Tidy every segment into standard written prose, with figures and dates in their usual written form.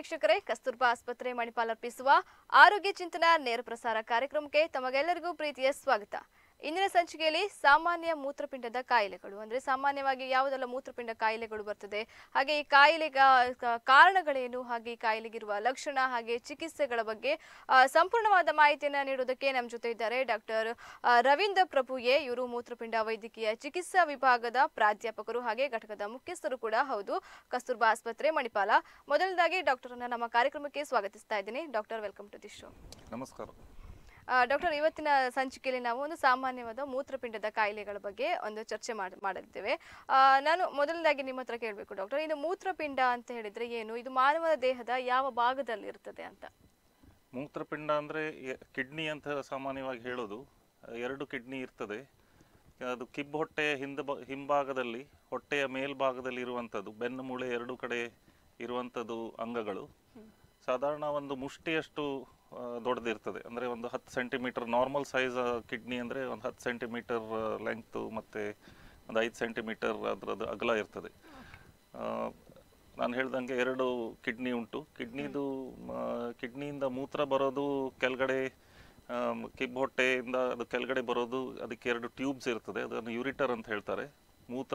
ವೀಕ್ಷಕರೇ, ಕಸ್ತೂರ್ಬಾ ಆಸ್ಪತ್ರೆ ಮಣಿಪಾಲ್ ಅರ್ಪಿಸುವ ಆರೋಗ್ಯ ಚಿಂತನ ನೇರ ಪ್ರಸಾರ ಕಾರ್ಯಕ್ರಮಕ್ಕೆ ತಮಗೆಲ್ಲರಿಗೂ ಪ್ರೀತಿಯ ಸ್ವಾಗತ. ಇಂದಿನ ಸಂಚಿಕೆಯಲ್ಲಿ ಸಾಮಾನ್ಯ ಮೂತ್ರಪಿಂಡದ ಕಾಯಿಲೆಗಳು ಅಂದ್ರೆ ಸಾಮಾನ್ಯವಾಗಿ ಯಾವುದೆಲ್ಲ ಮೂತ್ರಪಿಂಡ ಕಾಯಿಲೆಗಳು ಬರ್ತದೆ, ಹಾಗೆ ಈ ಕಾಯಿಲೆಗೆ ಕಾರಣಗಳೇನು, ಹಾಗೆ ಈ ಕಾಯಿಲೆಗಿರುವ ಲಕ್ಷಣ ಹಾಗೆ ಚಿಕಿತ್ಸೆಗಳ ಬಗ್ಗೆ ಸಂಪೂರ್ಣವಾದ ಮಾಹಿತಿಯನ್ನು ನೀಡೋದಕ್ಕೆ ನಮ್ಮ ಜೊತೆ ಇದ್ದಾರೆ ಡಾಕ್ಟರ್ ರವೀಂದ್ರ ಪ್ರಭು ಎ. ಇವರು ಮೂತ್ರಪಿಂಡ ವೈದ್ಯಕೀಯ ಚಿಕಿತ್ಸಾ ವಿಭಾಗದ ಪ್ರಾಧ್ಯಾಪಕರು ಹಾಗೆ ಘಟಕದ ಮುಖ್ಯಸ್ಥರು ಕೂಡ ಹೌದು, ಕಸ್ತೂರ್ಬಾ ಆಸ್ಪತ್ರೆ ಮಣಿಪಾಲ. ಮೊದಲನೇದಾಗಿ ಡಾಕ್ಟರ್ ಅನ್ನ ನಮ್ಮ ಕಾರ್ಯಕ್ರಮಕ್ಕೆ ಸ್ವಾಗತಿಸ್ತಾ ಇದ್ದೀನಿ. Doctor, welcome to the show. ನಮಸ್ಕಾರ ಡಾಕ್ಟರ್, ಇವತ್ತಿನ ಸಂಚಿಕೆಯಲ್ಲಿ ನಾವು ಒಂದು ಸಾಮಾನ್ಯವಾದ ಮೂತ್ರಪಿಂಡದ ಕಾಯಿಲೆಗಳ ಬಗ್ಗೆ ಒಂದು ಚರ್ಚೆ ಮಾಡಲಿದ್ದೇವೆ. ನಾನು ಮೊದಲನೇದಾಗಿ ನಿಮ್ಮ ಹತ್ರ ಕೇಳಬೇಕು ಡಾಕ್ಟರ್, ಇದು ಮೂತ್ರಪಿಂಡ ಅಂತ ಹೇಳಿದ್ರೆ ಏನು, ಇದು ಮಾನವನ ದೇಹದ ಯಾವ ಭಾಗದಲ್ಲಿ ಇರ್ತದೆ ಅಂತ? ಮೂತ್ರಪಿಂಡ ಅಂದ್ರೆ ಕಿಡ್ನಿ ಅಂತ ಸಾಮಾನ್ಯವಾಗಿ ಹೇಳೋದು. ಎರಡು ಕಿಡ್ನಿ ಇರ್ತದೆ. ಅದು ಕಿಬ್ಬು ಹೊಟ್ಟೆಯ ಹಿಂಭಾಗದಲ್ಲಿ, ಹೊಟ್ಟೆಯ ಮೇಲ್ಭಾಗದಲ್ಲಿ ಇರುವಂಥದ್ದು, ಬೆನ್ನು ಮೂಳೆ ಎರಡು ಕಡೆ ಇರುವಂಥದ್ದು ಅಂಗಗಳು. ಸಾಧಾರಣ ಒಂದು ಮುಷ್ಟಿಯಷ್ಟು ದೊಡ್ಡದಿರ್ತದೆ. ಅಂದರೆ ಒಂದು 10 ಸೆಂಟಿಮೀಟರ್ ನಾರ್ಮಲ್ ಸೈಜ್ ಕಿಡ್ನಿ ಅಂದರೆ ಒಂದು 10 ಸೆಂಟಿಮೀಟರ್ ಲೆಂಗ್ತು ಮತ್ತು ಒಂದು 5 ಸೆಂಟಿಮೀಟರ್ ಅದರದ್ದು ಅಗಲ ಇರ್ತದೆ. ನಾನು ಹೇಳ್ದಂಗೆ ಎರಡು ಕಿಡ್ನಿ ಉಂಟು. ಕಿಡ್ನಿಯಿಂದ ಮೂತ್ರ ಬರೋದು ಕೆಳಗಡೆ, ಕಿಬ್ಬು ಹೊಟ್ಟೆಯಿಂದ ಅದು ಕೆಳಗಡೆ ಬರೋದು, ಅದಕ್ಕೆ ಎರಡು ಟ್ಯೂಬ್ಸ್ ಇರ್ತದೆ, ಅದನ್ನು ಯೂರಿಟರ್ ಅಂತ ಹೇಳ್ತಾರೆ. ಮೂತ್ರ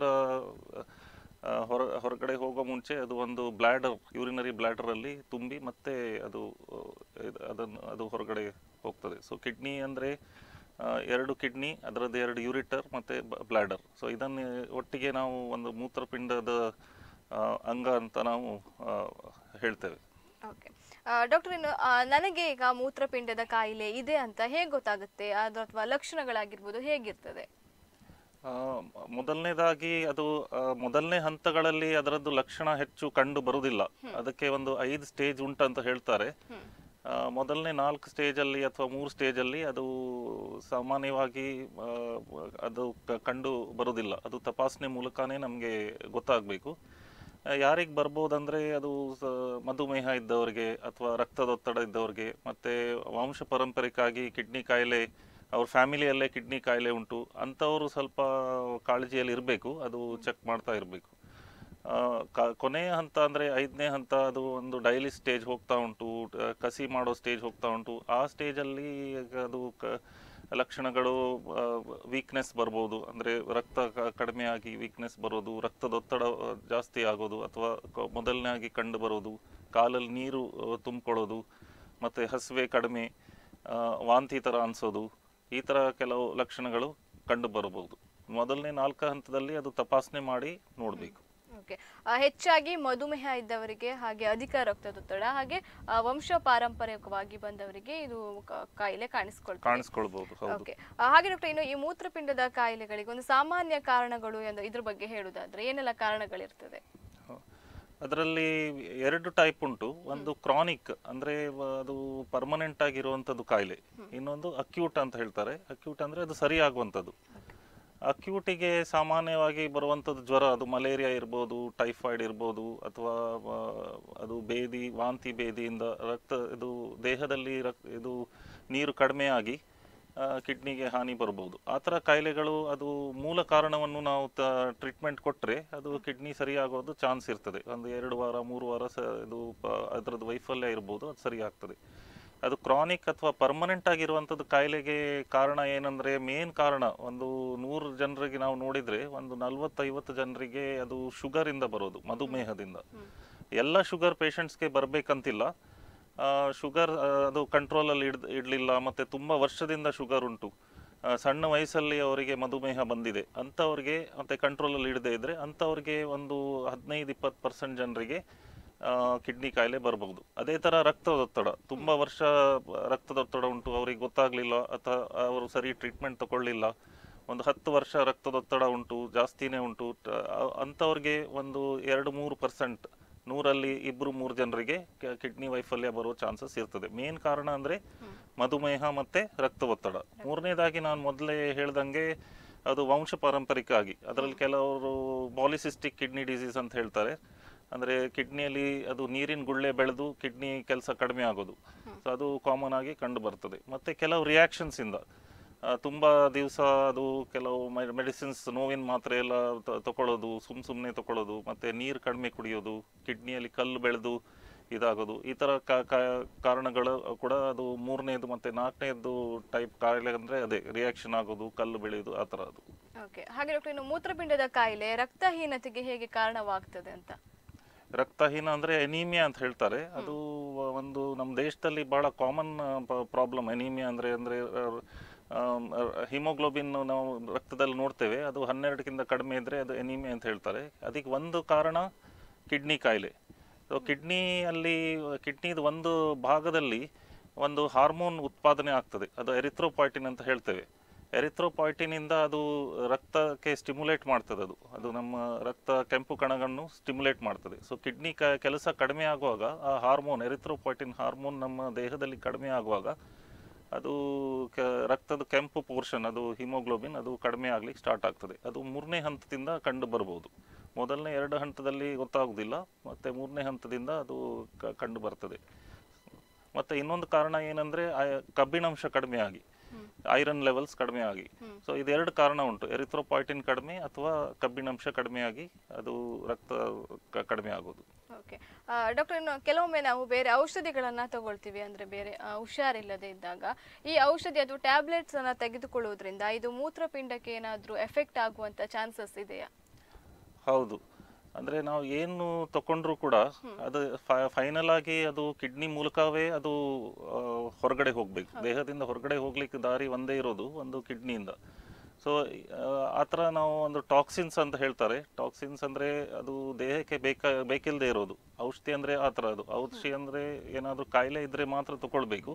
ಹೊರಗಡೆ ಹೋಗೋ ಮುಂಚೆ ಅದು ಒಂದು ಬ್ಲ್ಯಾಡರ್, ಯೂರಿನರಿ ಬ್ಲ್ಯಾಡರಲ್ಲಿ ತುಂಬಿ ಮತ್ತೆ ಅದು ಹೊರಗಡೆ ಹೋಗ್ತದೆ. ಸೊ ಕಿಡ್ನಿ ಅಂದರೆ ಎರಡು ಕಿಡ್ನಿ, ಅದರದ್ದು ಎರಡು ಯೂರಿಟರ್ ಮತ್ತು ಬ್ಲ್ಯಾಡರ್. ಸೊ ಇದನ್ನು ಒಟ್ಟಿಗೆ ನಾವು ಒಂದು ಮೂತ್ರಪಿಂಡದ ಅಂಗ ಅಂತ ನಾವು ಹೇಳ್ತೇವೆ. ಓಕೆ ಡಾಕ್ಟರ್, ಇನ್ನು ನನಗೆ ಈಗ ಮೂತ್ರಪಿಂಡದ ಕಾಯಿಲೆ ಇದೆ ಅಂತ ಹೇಗೆ ಗೊತ್ತಾಗುತ್ತೆ, ಅದು ಅಥವಾ ಲಕ್ಷಣಗಳಾಗಿರ್ಬೋದು ಹೇಗಿರ್ತದೆ? ಮೊದಲನೇದಾಗಿ ಅದು ಮೊದಲನೇ ಹಂತಗಳಲ್ಲಿ ಅದರದ್ದು ಲಕ್ಷಣ ಹೆಚ್ಚು ಕಂಡು ಬರುವುದಿಲ್ಲ. ಅದಕ್ಕೆ ಒಂದು 5 ಸ್ಟೇಜ್ ಉಂಟಂತ ಹೇಳ್ತಾರೆ. ಮೊದಲನೇ 4 ಸ್ಟೇಜಲ್ಲಿ ಅಥವಾ 3 ಸ್ಟೇಜಲ್ಲಿ ಅದು ಸಾಮಾನ್ಯವಾಗಿ ಅದು ಕಂಡು ಬರುವುದಿಲ್ಲ. ಅದು ತಪಾಸಣೆ ಮೂಲಕನೇ ನಮಗೆ ಗೊತ್ತಾಗಬೇಕು. ಯಾರಿಗೆ ಬರ್ಬೋದಂದರೆ ಅದು ಮಧುಮೇಹ ಇದ್ದವರಿಗೆ ಅಥವಾ ರಕ್ತದೊತ್ತಡ ಇದ್ದವರಿಗೆ, ಮತ್ತು ವಂಶ ಪಾರಂಪರಿಕವಾಗಿ ಕಿಡ್ನಿ ಕಾಯಿಲೆ, ಅವ್ರ ಫ್ಯಾಮಿಲಿಯಲ್ಲೇ ಕಿಡ್ನಿ ಕಾಯಿಲೆ ಉಂಟು ಅಂಥವರು ಸ್ವಲ್ಪ ಕಾಳಜಿಯಲ್ಲಿ ಇರಬೇಕು. ಅದು ಚೆಕ್ ಮಾಡ್ತಾ ಇರಬೇಕು. ಕೊನೆಯ ಹಂತ ಅಂದರೆ 5ನೇ ಹಂತ, ಅದು ಒಂದು ಡೈಲಿಸ್ ಸ್ಟೇಜ್ ಹೋಗ್ತಾ ಉಂಟು, ಕಸಿ ಮಾಡೋ ಸ್ಟೇಜ್ ಹೋಗ್ತಾ ಉಂಟು. ಆ ಸ್ಟೇಜಲ್ಲಿ ಅದು ಲಕ್ಷಣಗಳು ವೀಕ್ನೆಸ್ ಬರ್ಬೋದು. ಅಂದರೆ ರಕ್ತ ಕಡಿಮೆ ಆಗಿ ವೀಕ್ನೆಸ್ ಬರೋದು, ರಕ್ತದೊತ್ತಡ ಜಾಸ್ತಿ ಆಗೋದು, ಅಥವಾ ಮೊದಲನೇದಾಗಿ ಕಂಡು ಬರೋದು ಕಾಲಲ್ಲಿ ನೀರು ತುಂಬಿಕೊಳ್ಳೋದು, ಮತ್ತು ಹಸಿವೆ ಕಡಿಮೆ, ವಾಂತಿ ಥರ ಅನಿಸೋದು, ಈ ಥರ ಕೆಲವು ಲಕ್ಷಣಗಳು ಕಂಡು ಬರಬಹುದು. ಮೊದಲನೇ 4 ಹಂತದಲ್ಲಿ ಅದು ತಪಾಸಣೆ ಮಾಡಿ ನೋಡಬೇಕು. ಓಕೆ, ಹೆಚ್ಚಾಗಿ ಮಧುಮೇಹ ಇದ್ದವರಿಗೆ, ಹಾಗೆ ಅಧಿಕ ರಕ್ತದೊತ್ತಡ, ಹಾಗೆ ವಂಶ ಪಾರಂಪರಿಕವಾಗಿ ಬಂದವರಿಗೆ ಇದು ಕಾಯಿಲೆ ಕಾಣಿಸ್ಕೊಳ್ಬಹುದು. ಓಕೆ, ಹಾಗೆ ಡಾಕ್ಟರ್, ಇನ್ನು ಈ ಮೂತ್ರಪಿಂಡದ ಕಾಯಿಲೆಗಳಿಗೆ ಒಂದು ಸಾಮಾನ್ಯ ಕಾರಣಗಳು ಇದ್ರ ಬಗ್ಗೆ ಹೇಳುವುದಾದ್ರೆ ಏನೆಲ್ಲ ಕಾರಣಗಳಿರ್ತದೆ? ಅದರಲ್ಲಿ 2 ಟೈಪ್ ಉಂಟು. ಒಂದು ಕ್ರಾನಿಕ್, ಅಂದರೆ ಅದು ಪರ್ಮನೆಂಟ್ ಆಗಿರುವಂಥದ್ದು ಕಾಯಿಲೆ. ಇನ್ನೊಂದು ಅಕ್ಯೂಟ್ ಅಂತ ಹೇಳ್ತಾರೆ. ಅಕ್ಯೂಟ್ ಅಂದರೆ ಅದು ಸರಿಯಾಗುವಂಥದ್ದು. ಅಕ್ಯೂಟಿಗೆ ಸಾಮಾನ್ಯವಾಗಿ ಬರುವಂಥದ್ದು ಜ್ವರ, ಅದು ಮಲೇರಿಯಾ ಇರ್ಬೋದು, ಟೈಫಾಯ್ಡ್ ಇರ್ಬೋದು, ಅಥವಾ ಅದು ವಾಂತಿ ಭೇದಿಯಿಂದ ಇದು ದೇಹದಲ್ಲಿ ಇದು ನೀರು ಕಡಿಮೆ ಆಗಿ ಕಿಡ್ನಿಗೆ ಹಾನಿ ಬರ್ಬೋದು. ಆ ಥರ ಕಾಯಿಲೆಗಳು, ಅದು ಮೂಲ ಕಾರಣವನ್ನು ನಾವು ಟ್ರೀಟ್ಮೆಂಟ್ ಕೊಟ್ಟರೆ ಅದು ಕಿಡ್ನಿ ಸರಿಯಾಗೋದು ಚಾನ್ಸ್ ಇರ್ತದೆ. ಒಂದು 2 ವಾರ 3 ವಾರ ಇದು ಅದರದ್ದು ವೈಫಲ್ಯ ಇರ್ಬೋದು, ಅದು ಸರಿ ಆಗ್ತದೆ. ಅದು ಕ್ರಾನಿಕ್ ಅಥವಾ ಪರ್ಮನೆಂಟ್ ಆಗಿರುವಂಥದ್ದು ಕಾಯಿಲೆಗೆ ಕಾರಣ ಏನಂದರೆ, ಮೇನ್ ಕಾರಣ ಒಂದು 100 ಜನರಿಗೆ ನಾವು ನೋಡಿದರೆ ಒಂದು 40-50 ಜನರಿಗೆ ಅದು ಶುಗರಿಂದ ಬರೋದು, ಮಧುಮೇಹದಿಂದ. ಎಲ್ಲ ಶುಗರ್ ಪೇಷಂಟ್ಸ್ಗೆ ಬರಬೇಕಂತಿಲ್ಲ. ಶುಗರ್ ಅದು ಕಂಟ್ರೋಲಲ್ಲಿ ಇಡಲಿಲ್ಲ, ಮತ್ತು ತುಂಬ ವರ್ಷದಿಂದ ಶುಗರ್ ಉಂಟು, ಸಣ್ಣ ವಯಸ್ಸಲ್ಲಿ ಅವರಿಗೆ ಮಧುಮೇಹ ಬಂದಿದೆ ಅಂಥವ್ರಿಗೆ, ಮತ್ತು ಕಂಟ್ರೋಲಲ್ಲಿ ಇಡದೇ ಇದ್ದರೆ ಅಂಥವ್ರಿಗೆ ಒಂದು 15-20% ಜನರಿಗೆ ಕಿಡ್ನಿ ಕಾಯಿಲೆ ಬರಬಹುದು. ಅದೇ ಥರ ರಕ್ತದೊತ್ತಡ, ತುಂಬ ವರ್ಷ ರಕ್ತದೊತ್ತಡ ಉಂಟು, ಅವ್ರಿಗೆ ಗೊತ್ತಾಗಲಿಲ್ಲ ಅಥವಾ ಅವರು ಸರಿ ಟ್ರೀಟ್ಮೆಂಟ್ ತಗೊಳ್ಳಿಲ್ಲ, ಒಂದು 10 ವರ್ಷ ರಕ್ತದೊತ್ತಡ ಉಂಟು, ಜಾಸ್ತಿನೇ ಉಂಟು, ಅಂಥವ್ರಿಗೆ ಒಂದು 2-3%, 100ರಲ್ಲಿ 2-3 ಜನರಿಗೆ ಕಿಡ್ನಿ ವೈಫಲ್ಯ ಬರೋ ಚಾನ್ಸಸ್ ಇರ್ತದೆ. ಮೇನ್ ಕಾರಣ ಅಂದರೆ ಮಧುಮೇಹ ಮತ್ತು ರಕ್ತ ಒತ್ತಡ. ಮೂರನೇದಾಗಿ ನಾನು ಮೊದಲೇ ಹೇಳ್ದಂಗೆ ಅದು ವಂಶ ಪಾರಂಪರಿಕ ಆಗಿ, ಅದರಲ್ಲಿ ಕೆಲವರು ಪಾಲಿಸಿಸ್ಟಿಕ್ ಕಿಡ್ನಿ ಡಿಸೀಸ್ ಅಂತ ಹೇಳ್ತಾರೆ. ಅಂದರೆ ಕಿಡ್ನಿಯಲ್ಲಿ ಅದು ನೀರಿನ ಗುಳ್ಳೆ ಬೆಳೆದು ಕಿಡ್ನಿ ಕೆಲಸ ಕಡಿಮೆ ಆಗೋದು, ಸೊ ಅದು ಕಾಮನ್ ಆಗಿ ಕಂಡು ಬರ್ತದೆ. ಮತ್ತು ಕೆಲವು ರಿಯಾಕ್ಷನ್ಸಿಂದ ತುಂಬ ದಿವಸ ಅದು ಕೆಲವು ಮೆಡಿಸಿನ್ಸ್, ನೋವಿನ ಮಾತ್ರೆ ಎಲ್ಲ ತಗೊಳ್ಳೋದು, ಸುಮ್ಮನೆ ತಗೊಳ್ಳೋದು, ಮತ್ತು ನೀರು ಕಡಿಮೆ ಕುಡಿಯೋದು, ಕಿಡ್ನಿಯಲ್ಲಿ ಕಲ್ಲು ಬೆಳೆದು ಇದಾಗೋದು ಈ ಥರ ಕಾರಣಗಳು ಕೂಡ ಅದು ಮೂರನೇದು ಮತ್ತು ನಾಲ್ಕನೇದು ಟೈಪ್ ಕಾಯಿಲೆ ಅಂದರೆ ಅದೇ ರಿಯಾಕ್ಷನ್ ಆಗೋದು, ಕಲ್ಲು ಬೆಳೆಯೋದು ಆ ಥರ ಅದು. ಓಕೆ, ಹಾಗೆ ಡಾಕ್ಟರ್ ಇನ್ನು ಮೂತ್ರಪಿಂಡದ ಕಾಯಿಲೆ ರಕ್ತಹೀನತೆಗೆ ಹೇಗೆ ಕಾರಣವಾಗ್ತದೆ ಅಂತ? ರಕ್ತಹೀನ ಅಂದರೆ ಎನೀಮಿಯಾ ಅಂತ ಹೇಳ್ತಾರೆ. ಅದು ಒಂದು ನಮ್ಮ ದೇಶದಲ್ಲಿ ಭಾಳ ಕಾಮನ್ ಪ್ರಾಬ್ಲಮ್. ಎನೀಮಿಯಾ ಅಂದರೆ ಹಿಮೋಗ್ಲೋಬಿನ್ ನಾವು ರಕ್ತದಲ್ಲಿ ನೋಡ್ತೇವೆ, ಅದು 12ಕ್ಕಿಂತ ಕಡಿಮೆ ಇದ್ದರೆ ಅದು ಎನೀಮಿಯಾ ಅಂತ ಹೇಳ್ತಾರೆ. ಅದಕ್ಕೆ ಒಂದು ಕಾರಣ ಕಿಡ್ನಿ ಕಾಯಿಲೆ. ಸೊ ಕಿಡ್ನಿದು ಒಂದು ಭಾಗದಲ್ಲಿ ಒಂದು ಹಾರ್ಮೋನ್ ಉತ್ಪಾದನೆ ಆಗ್ತದೆ, ಅದು ಎರಿಥ್ರೋಪಾಯ್ಟಿನ್ ಅಂತ ಹೇಳ್ತೇವೆ. ಎರಿಥ್ರೋಪಾಯ್ಟಿನಿಂದ ಅದು ರಕ್ತಕ್ಕೆ ಸ್ಟಿಮ್ಯುಲೇಟ್ ಮಾಡ್ತದೆ, ಅದು ನಮ್ಮ ರಕ್ತ ಕೆಂಪು ಕಣಗಳನ್ನು ಸ್ಟಿಮ್ಯುಲೇಟ್ ಮಾಡ್ತದೆ. ಸೊ ಕಿಡ್ನಿ ಕೆಲಸ ಕಡಿಮೆ ಆಗುವಾಗ ಆ ಹಾರ್ಮೋನ್ ಎರಿಥ್ರೋಪಾಯ್ಟಿನ್ ಹಾರ್ಮೋನ್ ನಮ್ಮ ದೇಹದಲ್ಲಿ ಕಡಿಮೆ ಆಗುವಾಗ ಅದು ರಕ್ತದ ಕೆಂಪು ಪೋರ್ಷನ್, ಅದು ಹಿಮೋಗ್ಲೋಬಿನ್, ಅದು ಕಡಿಮೆ ಆಗ್ಲಿಕ್ಕೆ ಸ್ಟಾರ್ಟ್ ಆಗ್ತದೆ. ಅದು 3ನೇ ಹಂತದಿಂದ ಕಂಡು ಬರ್ಬೋದು. ಮೊದಲನೇ 2 ಹಂತದಲ್ಲಿ ಗೊತ್ತಾಗೋದಿಲ್ಲ, ಮತ್ತು 3ನೇ ಹಂತದಿಂದ ಅದು ಕಂಡು ಬರ್ತದೆ. ಮತ್ತು ಇನ್ನೊಂದು ಕಾರಣ ಏನಂದರೆ ಕಬ್ಬಿಣಾಂಶ ಕಡಿಮೆ ಆಗಿ, ಐರನ್ ಲೆವೆಲ್ಸ್ ಕಡಿಮೆ ಆಗಿ. ಸೊ ಇದೆರಡು ಕಾರಣ ಉಂಟು, ಎರಿಥ್ರೋಪಾಯ್ಟಿನ್ ಕಡಿಮೆ ಅಥವಾ ಕಬ್ಬಿಣಾಂಶ ಕಡಿಮೆ ಆಗಿ ಅದು ರಕ್ತ ಕಡಿಮೆ ಆಗೋದು. ಓಕೆ ಡಾಕ್ಟರ್, ಇನ್ನು ಕೆಲವೊಮ್ಮೆ ನಾವು ಬೇರೆ ಔಷಧಿಗಳನ್ನ ತಗೊಳ್ತೀವಿ, ಅಂದ್ರೆ ಬೇರೆ ಹುಷಾರಿಲ್ಲದೆ ಇದ್ದಾಗ ಈ ಔಷಧಿ ಅಥವಾ ಟ್ಯಾಬ್ಲೆಟ್ಸ್ ಅನ್ನ ತೆಗೆದುಕೊಳ್ಳುವುದರಿಂದ ಇದು ಮೂತ್ರಪಿಂಡಕ್ಕೆ ಏನಾದ್ರೂ ಎಫೆಕ್ಟ್ ಆಗುವಂತ ಚಾನ್ಸಸ್ ಇದೆಯಾ? ಹೌದು, ಅಂದ್ರೆ ನಾವು ಏನು ತಕೊಂಡ್ರು ಕೂಡ ಅದು ಫೈನಲ್ ಆಗಿ ಅದು ಕಿಡ್ನಿ ಮೂಲಕವೇ ಅದು ಹೊರಗಡೆ ಹೋಗ್ಬೇಕು. ದೇಹದಿಂದ ಹೊರಗಡೆ ಹೋಗ್ಲಿಕ್ಕೆ ದಾರಿ ಒಂದೇ ಇರೋದು ಒಂದು ಕಿಡ್ನಿಯಿಂದ. ಸೊ ಆ ಥರ ನಾವು ಒಂದು ಟಾಕ್ಸಿನ್ಸ್ ಅಂತ ಹೇಳ್ತಾರೆ. ಟಾಕ್ಸಿನ್ಸ್ ಅಂದರೆ ಅದು ದೇಹಕ್ಕೆ ಬೇಕಿಲ್ಲದೆ ಇರೋದು. ಔಷಧಿ ಅಂದರೆ ಆ ಥರ, ಅದು ಔಷಧಿ ಅಂದರೆ ಏನಾದರೂ ಕಾಯಿಲೆ ಇದ್ದರೆ ಮಾತ್ರ ತಗೊಳ್ಬೇಕು.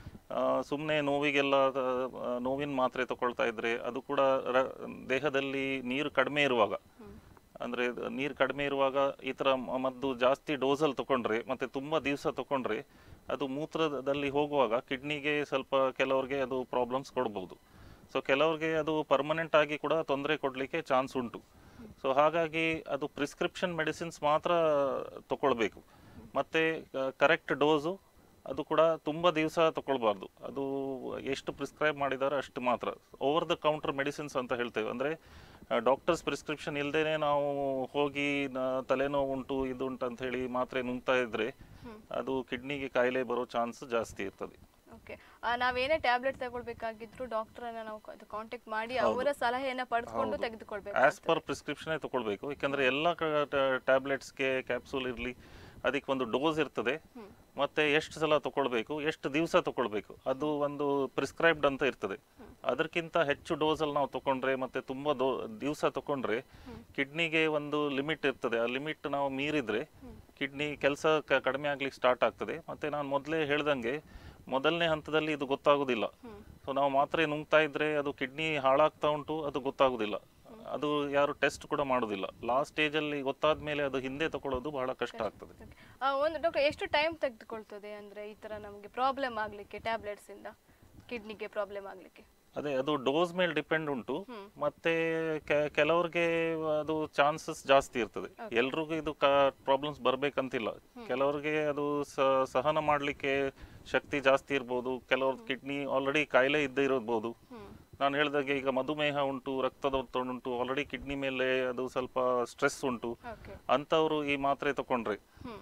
ಸುಮ್ಮನೆ ನೋವಿಗೆಲ್ಲ ನೋವಿನ ಮಾತ್ರೆ ತಗೊಳ್ತಾ ಇದ್ರೆ ಅದು ಕೂಡ ದೇಹದಲ್ಲಿ ನೀರು ಕಡಿಮೆ ಇರುವಾಗ, ಅಂದರೆ ನೀರು ಕಡಿಮೆ ಇರುವಾಗ ಈ ಥರ ಮದ್ದು ಜಾಸ್ತಿ ಡೋಸಲ್ಲಿ ತಗೊಂಡ್ರೆ ಮತ್ತು ತುಂಬ ದಿವಸ ತಗೊಂಡ್ರೆ ಅದು ಮೂತ್ರದಲ್ಲಿ ಹೋಗುವಾಗ ಕಿಡ್ನಿಗೆ ಸ್ವಲ್ಪ ಕೆಲವ್ರಿಗೆ ಅದು ಪ್ರಾಬ್ಲಮ್ಸ್ ಕೊಡ್ಬೋದು. ಸೊ ಕೆಲವ್ರಿಗೆ ಅದು ಪರ್ಮನೆಂಟ್ ಆಗಿ ಕೂಡ ತೊಂದರೆ ಕೊಡಲಿಕ್ಕೆ ಚಾನ್ಸ್ ಉಂಟು. ಸೊ ಹಾಗಾಗಿ ಅದು ಪ್ರಿಸ್ಕ್ರಿಪ್ಷನ್ ಮೆಡಿಸಿನ್ಸ್ ಮಾತ್ರ ತಗೊಳ್ಬೇಕು. ಮತ್ತು ಕರೆಕ್ಟ್ ಡೋಸು ಅದು ಕೂಡ ತುಂಬ ದಿವಸ ತಗೊಳ್ಬಾರ್ದು. ಅದು ಎಷ್ಟು ಪ್ರಿಸ್ಕ್ರೈಬ್ ಮಾಡಿದ್ದಾರೆ ಅಷ್ಟು ಮಾತ್ರ. ಓವರ್ ದ ಕೌಂಟರ್ ಮೆಡಿಸಿನ್ಸ್ ಅಂತ ಹೇಳ್ತೇವೆ, ಅಂದರೆ ಡಾಕ್ಟರ್ಸ್ ಪ್ರಿಸ್ಕ್ರಿಪ್ಷನ್ ಇಲ್ಲದೇ ನಾವು ಹೋಗಿ ತಲೆನೋವು ಉಂಟು ಇದು ಉಂಟು ಅಂತ ಹೇಳಿ ಮಾತ್ರೆ ನುಂಗ್ತಾ ಇದ್ರೆ ಅದು ಕಿಡ್ನಿಗೆ ಕಾಯಿಲೆ ಬರೋ ಚಾನ್ಸ್ ಜಾಸ್ತಿ ಇರ್ತದೆ. ಓಕೆ, ನಾವೇನೇ ಟ್ಯಾಬ್ಲೆಟ್ ತಗೊಳ್ಬೇಕಾಗಿದ್ರು ಡಾಕ್ಟರ್ ಅನ್ನ ನಾವು ಕಾಂಟ್ಯಾಕ್ಟ್ ಮಾಡಿ ಅವರ ಸಲಹೆಯನ್ನ ಪಡೆದುಕೊಂಡು ತೆಗೆದುಕೊಳ್ಬೇಕು. ಆಸ್ ಪರ್ ಪ್ರಿಸ್ಕ್ರಿಪ್ಷನ್ ತಗೊಳ್ಬೇಕು. ಯಾಕಂದ್ರೆ ಎಲ್ಲ ಟ್ಯಾಬ್ಲೆಟ್ಸ್ಗೆ ಕ್ಯಾಪ್ಸೂಲ್ ಇರಲಿ ಅದಕ್ಕೆ ಒಂದು ಡೋಸ್ ಇರ್ತದೆ, ಮತ್ತೆ ಎಷ್ಟು ಸಲ ತಗೊಳ್ಬೇಕು, ಎಷ್ಟು ದಿವಸ ತಗೊಳ್ಬೇಕು, ಅದು ಒಂದು ಪ್ರಿಸ್ಕ್ರೈಬ್ಡ್ ಅಂತ ಇರ್ತದೆ. ಅದಕ್ಕಿಂತ ಹೆಚ್ಚು ಡೋಸಲ್ಲಿ ನಾವು ತಗೊಂಡ್ರೆ ಮತ್ತೆ ತುಂಬ ದಿವಸ ತಗೊಂಡ್ರೆ ಕಿಡ್ನಿಗೆ ಒಂದು ಲಿಮಿಟ್ ಇರ್ತದೆ. ಆ ಲಿಮಿಟ್ ನಾವು ಮೀರಿದ್ರೆ ಕಿಡ್ನಿ ಕೆಲಸ ಕಡಿಮೆ ಆಗ್ಲಿಕ್ಕೆ ಸ್ಟಾರ್ಟ್ ಆಗ್ತದೆ. ಮತ್ತೆ ನಾನು ಮೊದಲೇ ಹೇಳ್ದಂಗೆ ಮೊದಲನೇ ಹಂತದಲ್ಲಿ ಇದು ಗೊತ್ತಾಗೋದಿಲ್ಲ. ಸೊ ನಾವು ಮಾತ್ರೆ ನುಂಗ್ತಾ ಇದ್ರೆ ಅದು ಕಿಡ್ನಿ ಹಾಳಾಗ್ತಾ ಉಂಟು, ಅದು ಗೊತ್ತಾಗೋದಿಲ್ಲ. ಅದು ಯಾರು ಟೆಸ್ಟ್ ಕೂಡ ಮಾಡೋದಿಲ್ಲ. ಲಾಸ್ಟ್ ಸ್ಟೇಜಲ್ಲಿ ಗೊತ್ತಾದ ಮೇಲೆ ಅದು ಹಿಂದೆ ತಗೊಳ್ಳೋದು ಬಹಳ ಕಷ್ಟ ಆಗ್ತದೆ. ಒಂದು ಡಾಕ್ಟರ್ ಎಷ್ಟು ಟೈಮ್ ತೆಗೆದುಕೊಳ್ತದೆ ಅಂದ್ರೆ ಈ ತರ ನಮಗೆ ಪ್ರಾಬ್ಲಮ್ ಆಗ್ಲಿಕ್ಕೆ, ಟ್ಯಾಬ್ಲೆಟ್ಸ್ ಇಂದ ಕಿಡ್ನಿಗೆ ಪ್ರಾಬ್ಲಮ್ ಆಗ್ಲಿಕ್ಕೆ? ಅದೇ ಅದು ಡೋಸ್ ಮೇಲೆ ಡಿಪೆಂಡ್ ಉಂಟು. ಮತ್ತೆ ಕೆಲವ್ರಿಗೆ ಅದು ಚಾನ್ಸಸ್ ಜಾಸ್ತಿ ಇರ್ತದೆ. ಎಲ್ರಿಗೂ ಇದು ಪ್ರಾಬ್ಲಮ್ಸ್ ಬರ್ಬೇಕಂತಿಲ್ಲ. ಕೆಲವ್ರಿಗೆ ಅದು ಸಹನ ಮಾಡ್ಲಿಕ್ಕೆ ಶಕ್ತಿ ಜಾಸ್ತಿ ಇರ್ಬೋದು. ಕೆಲವ್ರದ್ದು ಕಿಡ್ನಿ ಆಲ್ರೆಡಿ ಕಾಯಿಲೆ ಇದ್ದೇ ಇರಬಹುದು. ನಾನು ಹೇಳಿದಾಗೆ ಈಗ ಮಧುಮೇಹ ಉಂಟು, ರಕ್ತದೊತ್ತಡ ಉಂಟು, ಆಲ್ರೆಡಿ ಕಿಡ್ನಿ ಮೇಲೆ ಅದು ಸ್ವಲ್ಪ ಸ್ಟ್ರೆಸ್ ಉಂಟು, ಅಂಥವ್ರು ಈ ಮಾತ್ರೆ ತಗೊಂಡ್ರೆ,